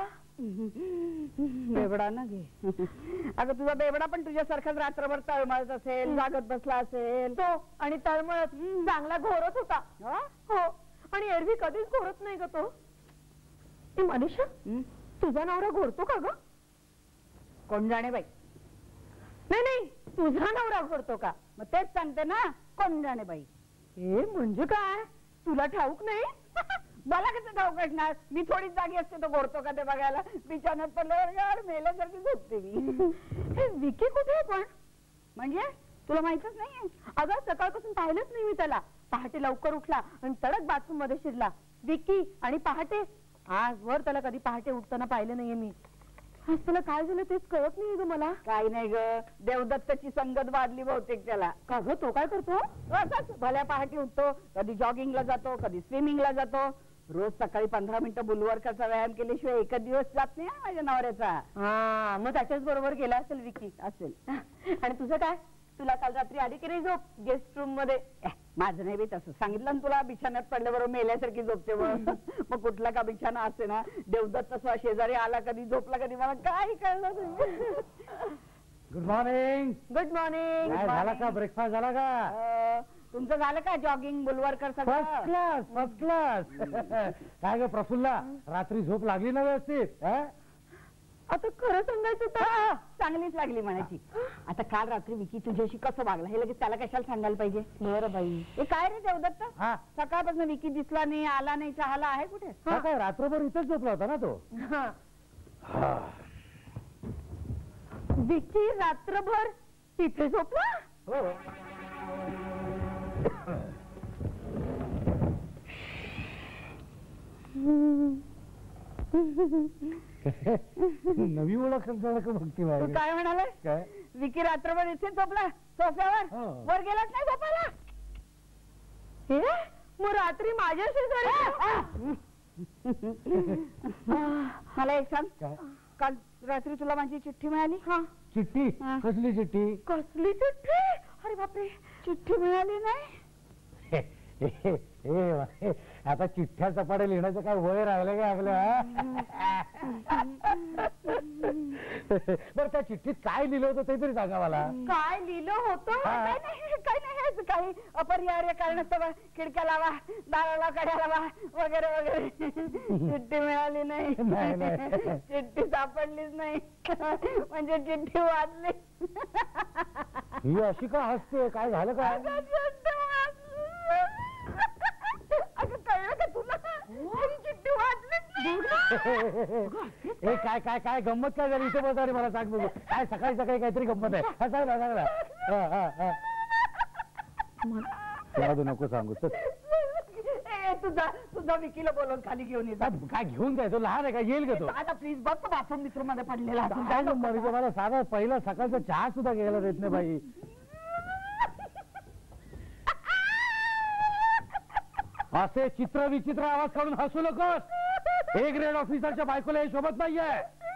बेबडा ना घे. अगं तुझा बेबडा पण तुझ्यासारखाच रात्रभर तळमळत असेल, जागत बसला असेल तो. आणि तळमळत चांगला घोरत होता. हो आणि एरवी कधीच घोरत नाही ग तो. मनीषा तुझा नवरा घोरतो का ग. कोण जाणे बाई. नाही नाही तुझा नवरा घोरतो का. मग तेच सांगते ना कोण जाणे बाई. हे म्हणजे काय तुला ठाऊक नाही. मला कसं ठाऊक असणार. मी थोडीच जागी असते तो घोरतो का ते बघायला. बिछाण्यात पडल्यावर मेल्यासारखी झोपते मी. हे विकी कुठे पण म्हणजे तुला माहितच नाही. अगं सकाळपासून पाहिलंच नाही मी त्याला. पहाटे लवकर उठला आणि तडक बाथरूम मध्ये शिरला. विकी आणि पहाटे आजवर त्याला कधी पहाटे उठताना पाहिलं नाहीये मी. आज त्याला काय झालं तेच कळत नाही ग मला. काय नाही ग देवदत्ताची संगत वाढली बहुतेक त्याला. का ग तो काय करतो. असाच भल्या पहाटे उठतो. कधी जॉगिंगला जातो, कधी स्विमिंगला जातो. रोज सकाळी पंधरा मिनिटं बुलवर्काचा व्यायाम केल्याशिवाय एकच दिवस जात नाही माझ्या नवऱ्याचा. हा मग त्याच्याच बरोबर गेला असेल विकी. असेल. आणि तुझं काय तुला काल रात्री आली की नाही झोप गेस्ट रूम मध्ये. माझं नाही बी तसं सांगितलं ना तुला. बिछाण्यात पडल्याबरोबर मेल्यासारखी झोपते. मग कुठला का बिछाना असे ना देवदत्त तसा शेजारी आला कधी झोपला कधी मला काही कळलं नाही. Good morning. Good morning. झाला का ब्रेकफास्ट झाला का. तुमचं झालं का जॉगिंग बुलवर्कर सगळं. First class first class. काय ग प्रफुल्ला रात्री झोप लागली ना व्यवस्थित. आता खरं सांगायचं तर चांगलीच लागली म्हणायची. आता काल रात्री विकी तुझ्याशी कसं वागला हे लगेच त्याला कशाला सांगायला पाहिजे. बरं बाई. हे काय रे देवदत्त सकाळपासून विकी दिसला नाही, आला नाही, चहाला आहे कुठे. काय रात्रभर इथेच झोपला होता ना तो. विकी रात्रभर तिथे झोपला. हो. नवी ओळख बघती तू काय म्हणाले. काय विकी रात्रभर इथे झोपला सोफ्यावर, हो. वर गेलाच नाही झोपायला. हे मग रात्री माझ्या शेजारी. मला एक सांग, काय? काल रात्री तुला माझी चिठ्ठी मिळाली? हा. चिठ्ठी? हा. कसली चिठ्ठी? कसली चिठ्ठी? अरे बापरे, चिठ्ठी मिळाली नाही. हे, हे, हे, आता चिठ्ठ्या चपाट्या लिहिण्याचं काय वय राहिलं काय आपलं? बरं त्या चिठ्ठीत काय लिहिलं होतं ते तरी सांगा मला. काय लिहिलं होतं? हा. काय नाही, काय नाही, हेच काही अपरिहार्य कारणास्तव खिडक्या लावा, दाराला कड्या लावा वगैरे वगैरे. चिठ्ठी मिळाली नाही. नाही, नाही. चिठ्ठी सापडलीच नाही. म्हणजे चिठ्ठी वाचली. ही अशी का हसते? काय झालं काय? अगं, चिठ्ठी वाचली. अगं, कळलं का तुला? ही चिठ्ठी वाचलीच नाही. हे काय काय काय गंमत काय झाली इथे बस आणि मला सांग बघू. काय सकाळी सकाळी काहीतरी गंमत आहे? हा सांग ना सांग ना. हा, हा, हा. तुला तू नको सांगू चल. ए, तुझा तुझा विकीला बोलवून खाली घेऊन ये. काय काय घेऊन काय तो लहान आहे का? येईल का तो? दादा प्लीज बघ, बाथरूम मित्र मध्ये पडलेला असेल. काय नंबर आहे? मला साधा पहिला सकाळचा चहा सुद्धा घ्यायला देत नाही बाई. असे चित्र विचित्र आवाज काढून हसू नकोस. ए ग्रेड ऑफिसरच्या बायकोला हे शोभत नाहीये.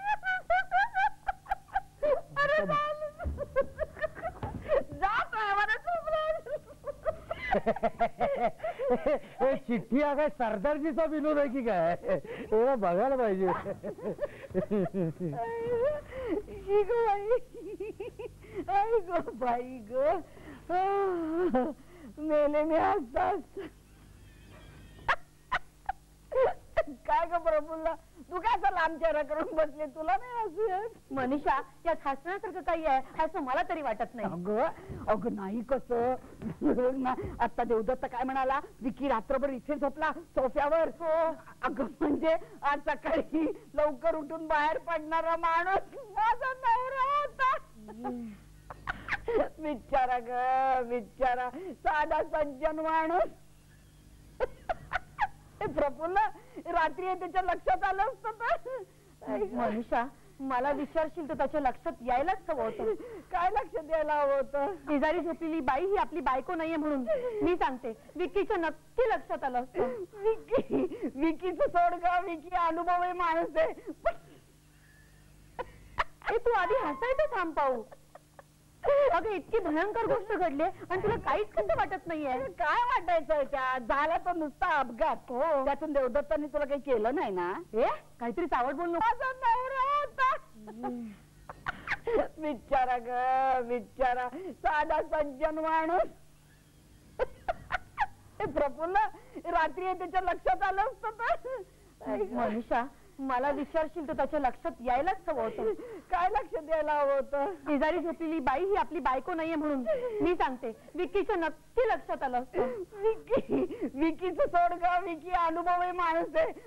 हे चिठ्ठी हा काय सरदारजीचा विनोद आहे की काय? एवढा बघायला पाहिजे. ही go by, I go by ग, मेले मी हसता हसता. काय ग प्रफुल्ला, तू काय असं लांब चेहरा करून बसले? तुला नाही हसू येत? मनीषा, यात हसण्यासारखं काही आहे असं मला तरी वाटत नाही. अगं अगं नाही कसं. आता देवदत्त काय म्हणाला, विकी रात्रभर इथे झोपला सोफ्यावर. अगं म्हणजे आज सकाळी लवकर उठून बाहेर पडणारा माणूस माझा नवरा होता. बिचारा ग बिचारा, साधा सज्जन माणूस. प्रफुल्ल, रात्री त्याच्या लक्षात आलं असतं तर. मनीषा, मला विचारशील तर त्याच्या लक्षात यायलाच हवं होतं. काय लक्षात यायला हवं होतं? शेजारी झोपलेली बाई ही आपली बायको नाहीये म्हणून. मी सांगते, विकीच्या नक्की लक्षात आलं असतं. विकी विकीचं सोड ग, विकी अनुभवी माणूस आहे. ए, तू आधी हसायचं थांब पाहू. अगं, इतकी भयंकर गोष्ट घडली आणि तुला काहीच कसं वाटत नाहीये? काय वाटायचं त्यात? झाला तो नुसता अपघात. हो, त्यातून देवदत्तांनी तुला काही केलं नाही ना? ए, काहीतरी चावट बोल नको. माझा नवरा होता. बिचारा ग बिचारा, साधा सज्जन माणूस. प्रफुल्ल, रात्री त्याच्या लक्षात आलं असतं तर. मनीषा, मला विचारशील तर त्याच्या लक्षात यायलाच हवं होतं. काय लक्षात यायला हवं होतं? शेजारी झोपलेली बाई ही आपली बायको नाहीये म्हणून. मी सांगते, विकीच्या नक्की लक्षात आलं असतं. विकी विकीचं सोड ग, विकी अनुभवी माणूस आहे.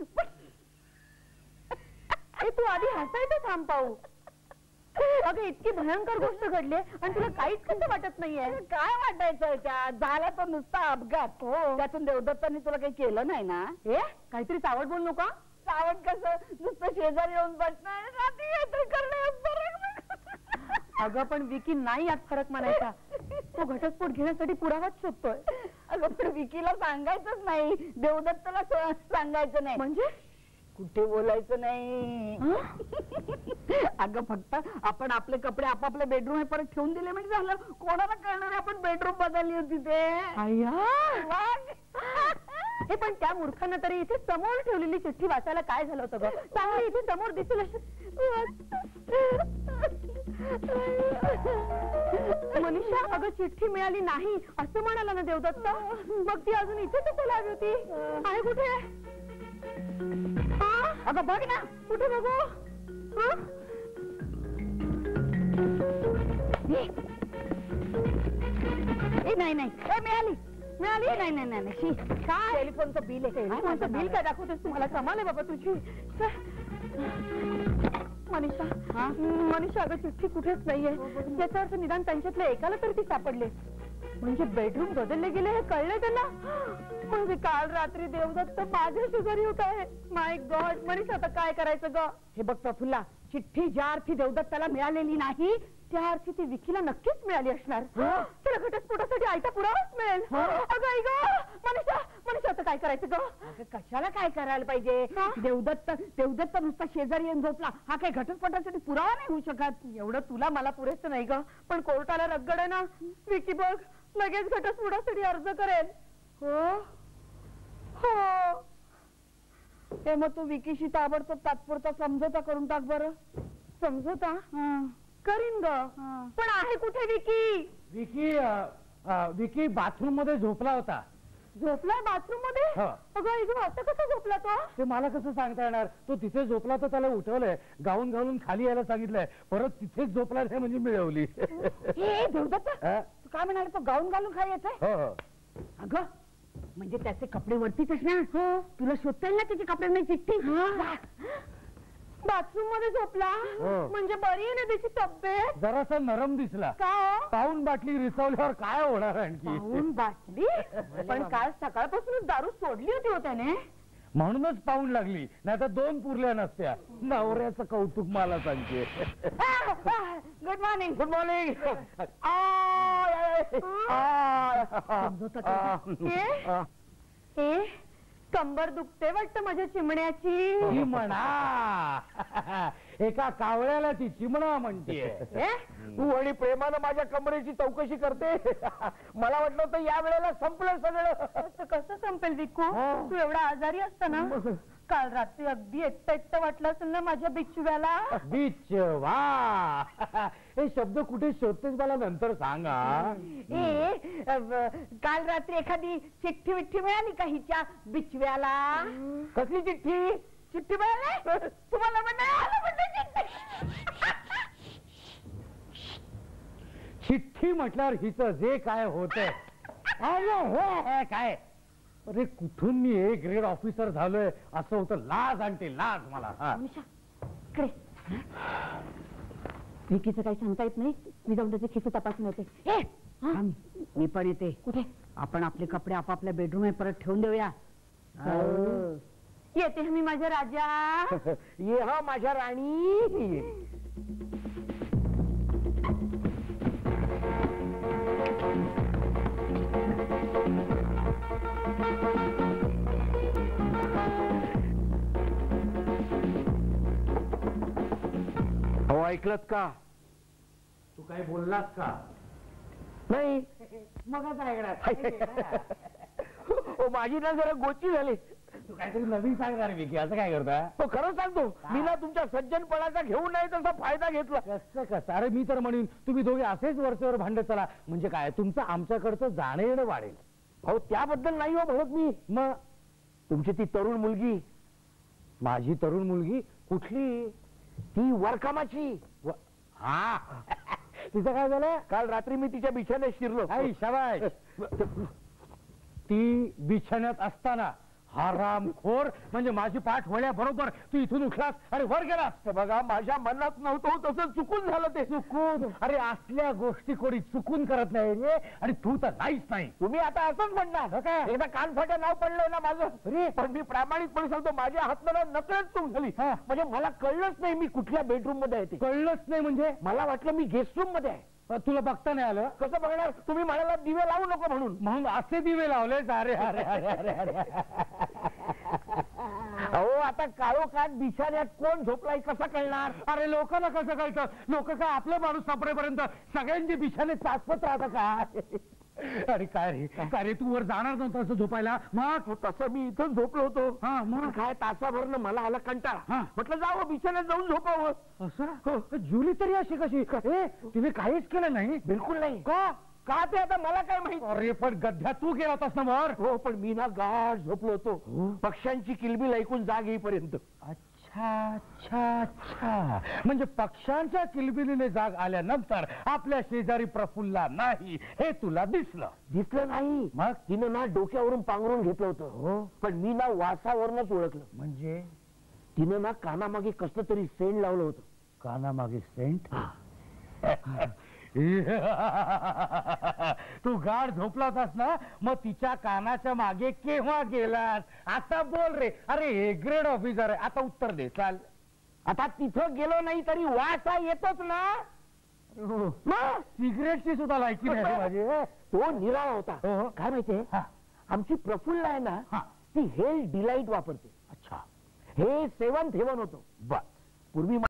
ए, तू आधी हसायचं थांब पाहू. अगं, इतकी भयंकर गोष्ट घडली आणि तुला काहीच कसं वाटत नाहीये? काय वाटायचं त्यात? झाला तो नुसता अपघात. हो, त्यातून देवदत्तांनी तुला काही केलं नाही ना? ए, काहीतरी चावट बोल नको. सावध कसं, नुसतं शेजारी येऊन बसणार, रात्री काहीतरी करणं. अगं, पण विकी नाही यात फरक म्हणायचा. तो घटस्फोट घेण्यासाठी पुरावाच शोधतोय. अगं, पण विकीला सांगायचंच नाही, देवदत्तला सांगायचं नाही. म्हणजे कुठे बोलायचं नाही. अगं, फक्त आपण आपले कपडे आपापल्या बेडरूम परत ठेवून दिले म्हणजे झालं. कोणाला कळणार आपण बेडरूम बदलली होती ते? हे पण त्या मूर्खांना तरी इथे समोर ठेवलेली चिठ्ठी वाचायला काय झालं होतं ग? चांगली इथे समोर दिसेल अशी. मनीषा, अगं चिठ्ठी मिळाली नाही असं म्हणाला ना देवदत्त. मग ती अजून इथे कशाला आली होती? आहे कुठे? अगं बघ ना, कुठे बघू? नाही नाही, मिळाली मिळाली. नाही नाही नाही नाही. काय टेलिफोनचं बिल आहे? टेलिफोनचं बिल काय दाखवतेस तुम्हाला? कमाल आहे बाबा तुझी. मनीषा, मनीषा, अगं चिठ्ठी कुठेच नाहीये. याचा अर्थ निदान त्यांच्यातल्या एकाला तर ती सापडले. म्हणजे बेडरूम बदलले गेले हे कळले त्यांना. म्हणजे काल रात्री देवदत्त माझ्या शेजारी होत आहे. माय गॉड. मनीषा, आता काय करायचं ग? हे बघ प्रफुल्ला, चिठ्ठी ज्या अर्थी देवदत्ताला मिळालेली नाही त्या अर्थी ती विकीला नक्कीच मिळाली असणार. त्याला घटस्फोटासाठी आयता पुरावाच मिळेल. अगं आई गं, मनीषा मनीषा आता काय करायचं ग? कशाला काय करायला पाहिजे? देवदत्त देवदत्त नुसता शेजारी येऊन झोपला, हा काय घटस्फोटासाठी पुरावा नाही होऊ शकत. एवढं तुला मला पुरेसं नाही ग, पण कोर्टाला रगड आहे ना. विकी बघ लगेच घटस्फोटासाठी अर्ज करेल. हो हो ते मग तू विकीशी ताबडतोब तात्पुरता समझोता करून टाक बरं. समझोता करीन ग, पण आहे कुठे विकी? विकी विकी बाथरूम मध्ये झोपला होता. झोपलाय बाथरूम मध्ये? अगं आई गं, आता कसं झोपला तो? ते मला कसं सांगता येणार. तो तिथे झोपला तर त्याला उठवलंय, गाऊन घालून खाली यायला सांगितलंय, परत तिथेच झोपला नाही म्हणजे मिळवली. हे देवदत्त, तू काय म्हणाले तो गाऊन घालून खाली येतोय? अगं म्हणजे त्याचे कपडे वरतीच असणार. तुला शोधता येईल ना त्याचे कपडे नाही चिठ्ठी? बाथरूम मध्ये झोपला म्हणजे बरी आहे ना त्याची तब्येत? जरासा नरम दिसला. का? पाऊन बाटली रिसवल्यावर काय होणार आणखी? पाऊन बाटली? पण काल सकाळपासूनच दारू सोडली होती हो त्याने. म्हणूनच पाऊन लागली, नाही तर दोन पुरल्या नसत्या. नवऱ्याचं कौतुक मला सांगते. Good morning. Good morning. हे कंबर दुखते वाटतं माझ्या चिमण्याची. म्हणा एका कावळ्याला ती चिमणा म्हणते. तू आणि प्रेमानं माझ्या कमरेची चौकशी करते. मला वाटलं होतं या वेळेला संपलं सगळं. कसं संपेल विकू? तू एवढा आजारी असता ना, काल रात्री अगदी एकटं एकटं वाटलं असेल ना माझ्या बिच्छव्याला. बिच्छवा हे शब्द कुठे शोधतेस मला नंतर सांगा. ए काल रात्री एखादी चिठ्ठी विठ्ठी मिळाली का हिच्या बिच्छव्याला? कसली चिठ्ठी? चिठ्ठी मिळाली तुम्हाला? म्हणलं चिठ्ठी म्हटल्यावर हिचं जे काय होतंय काय. अरे कुठून मी ए ग्रेड ऑफिसर झालोय असं होतं. लाज आणते लाज मला. विकीचं काही सांगता येत नाही. मी जाऊन त्याचे खिसे तपासून येते. मी पण येते. कुठे? आपण आपले कपडे आपापल्या बेडरूम मध्ये परत ठेवून देऊया. येते मी माझ्या राजा. ये हा माझ्या राणी. हो ऐकलत का? तू काय बोललास का? नाही मगच ऐकणार. माझी ना जरा गोची झाली. तू काहीतरी नवीन सांगणार विकी, असं काय करता? तो खरं सांगतो, मी ना तुमच्या सज्जनपणाचा घेऊन नाही तसा फायदा घेतला. कसं कसं? अरे मी तर म्हणेन तुम्ही दोघे असेच वरच्यावर भांडत चला, म्हणजे काय तुमचं आमच्याकडचं जाणं येणं वाढेल. हो त्याबद्दल नाही हो म्हणत मी. मग तुमची ती तरुण मुलगी. माझी तरुण मुलगी कुठली? ती वरकामाची. हा तिचं काय झालं? काल रात्री मी तिच्या बिछाण्यात शिरलो. आई शाबाश. ती बिछाण्यात असताना हरामखोर म्हणजे माझी पाठ वळल्याबरोबर तू इथून उठलास आणि वर गेलास. बघा माझ्या मनात नव्हतं तसं चुकून झालं ते. चुकून? अरे असल्या गोष्टी कोणी चुकून करत नाही रे. आणि तू तर नाहीच नाही. तुम्ही आता असंच म्हणणार काय? एकदा कानफाट्या नाव पडलंय ना माझं. अरे पण मी प्रामाणिकपणे सांगतो, माझ्या हातनं नकळत चूक झाली. म्हणजे मला कळलंच नाही मी कुठल्या बेडरूम मध्ये आहे ते. कळलंच नाही म्हणजे? मला वाटलं मी गेस्ट रूम मध्ये आहे. तुला बघता नाही आलं? कसं बघणार? तुम्ही म्हणाला दिवे लावू नको म्हणून. म्हणून असे दिवे लावले. अरे अरे अरे अरे अरे अहो आता काळोखात बिछाण्यात कोण झोपलाय कसं कळणार? अरे लोकांना कसं कळतं? लोक काय आपले माणूस सापडेपर्यंत सगळ्यांचे बिछाने चाचपत राहतं का? अरे काय रे काय रे, तू वर जाणार नव्हतं असं झोपायला? मग तसं मी इथं झोपलो होतो. हा मग काय तासाभरनं मला आला कंटाळा. हा म्हटलं जावं बिछाण्यात जाऊन झोपावं. असं? जुली तरी अशी कशी? तिने काहीच केलं नाही? बिलकुल नाही. का? का ते आता मला काय माहित. अरे पण गध्या तू गेला होतास ना वर? हो पण मी ना गाढ झोपलो होतो पक्ष्यांची किलबिल ऐकून जाग येईपर्यंत. अच्छा अच्छा अच्छा. म्हणजे पक्ष्यांच्या किलबिलीने जाग आल्यानंतर आपल्या शेजारी प्रफुल्ला नाही हे तुला दिसलं? दिसलं नाही. मग तिनं ना डोक्यावरून पांघरून घेतलं होतं. हो पण मी ना वासावरूनच ओळखलं. म्हणजे? तिनं ना कानामागे कसलं तरी सेंट लावलं होतं. कानामागे सेंट? तू गाढ झोपला होतास ना, मग तिच्या कानाच्या मागे केव्हा गेलास? आता बोल रे. अरे हे ग्रेड ऑफिसर आहे, आता उत्तर दे. चाल. आता तिथं गेलो नाही तरी वासा येतोच ना. सिगरेटची सुद्धा लायकी नाही रे माझी. तो निराळा होता. हो. काय माहितीये हा. आमची प्रफुल्ल आहे ना हा. ती हेल्थ डिलाइट वापरते. अच्छा. हे सेवन थेवन होतं. बर. पूर्वी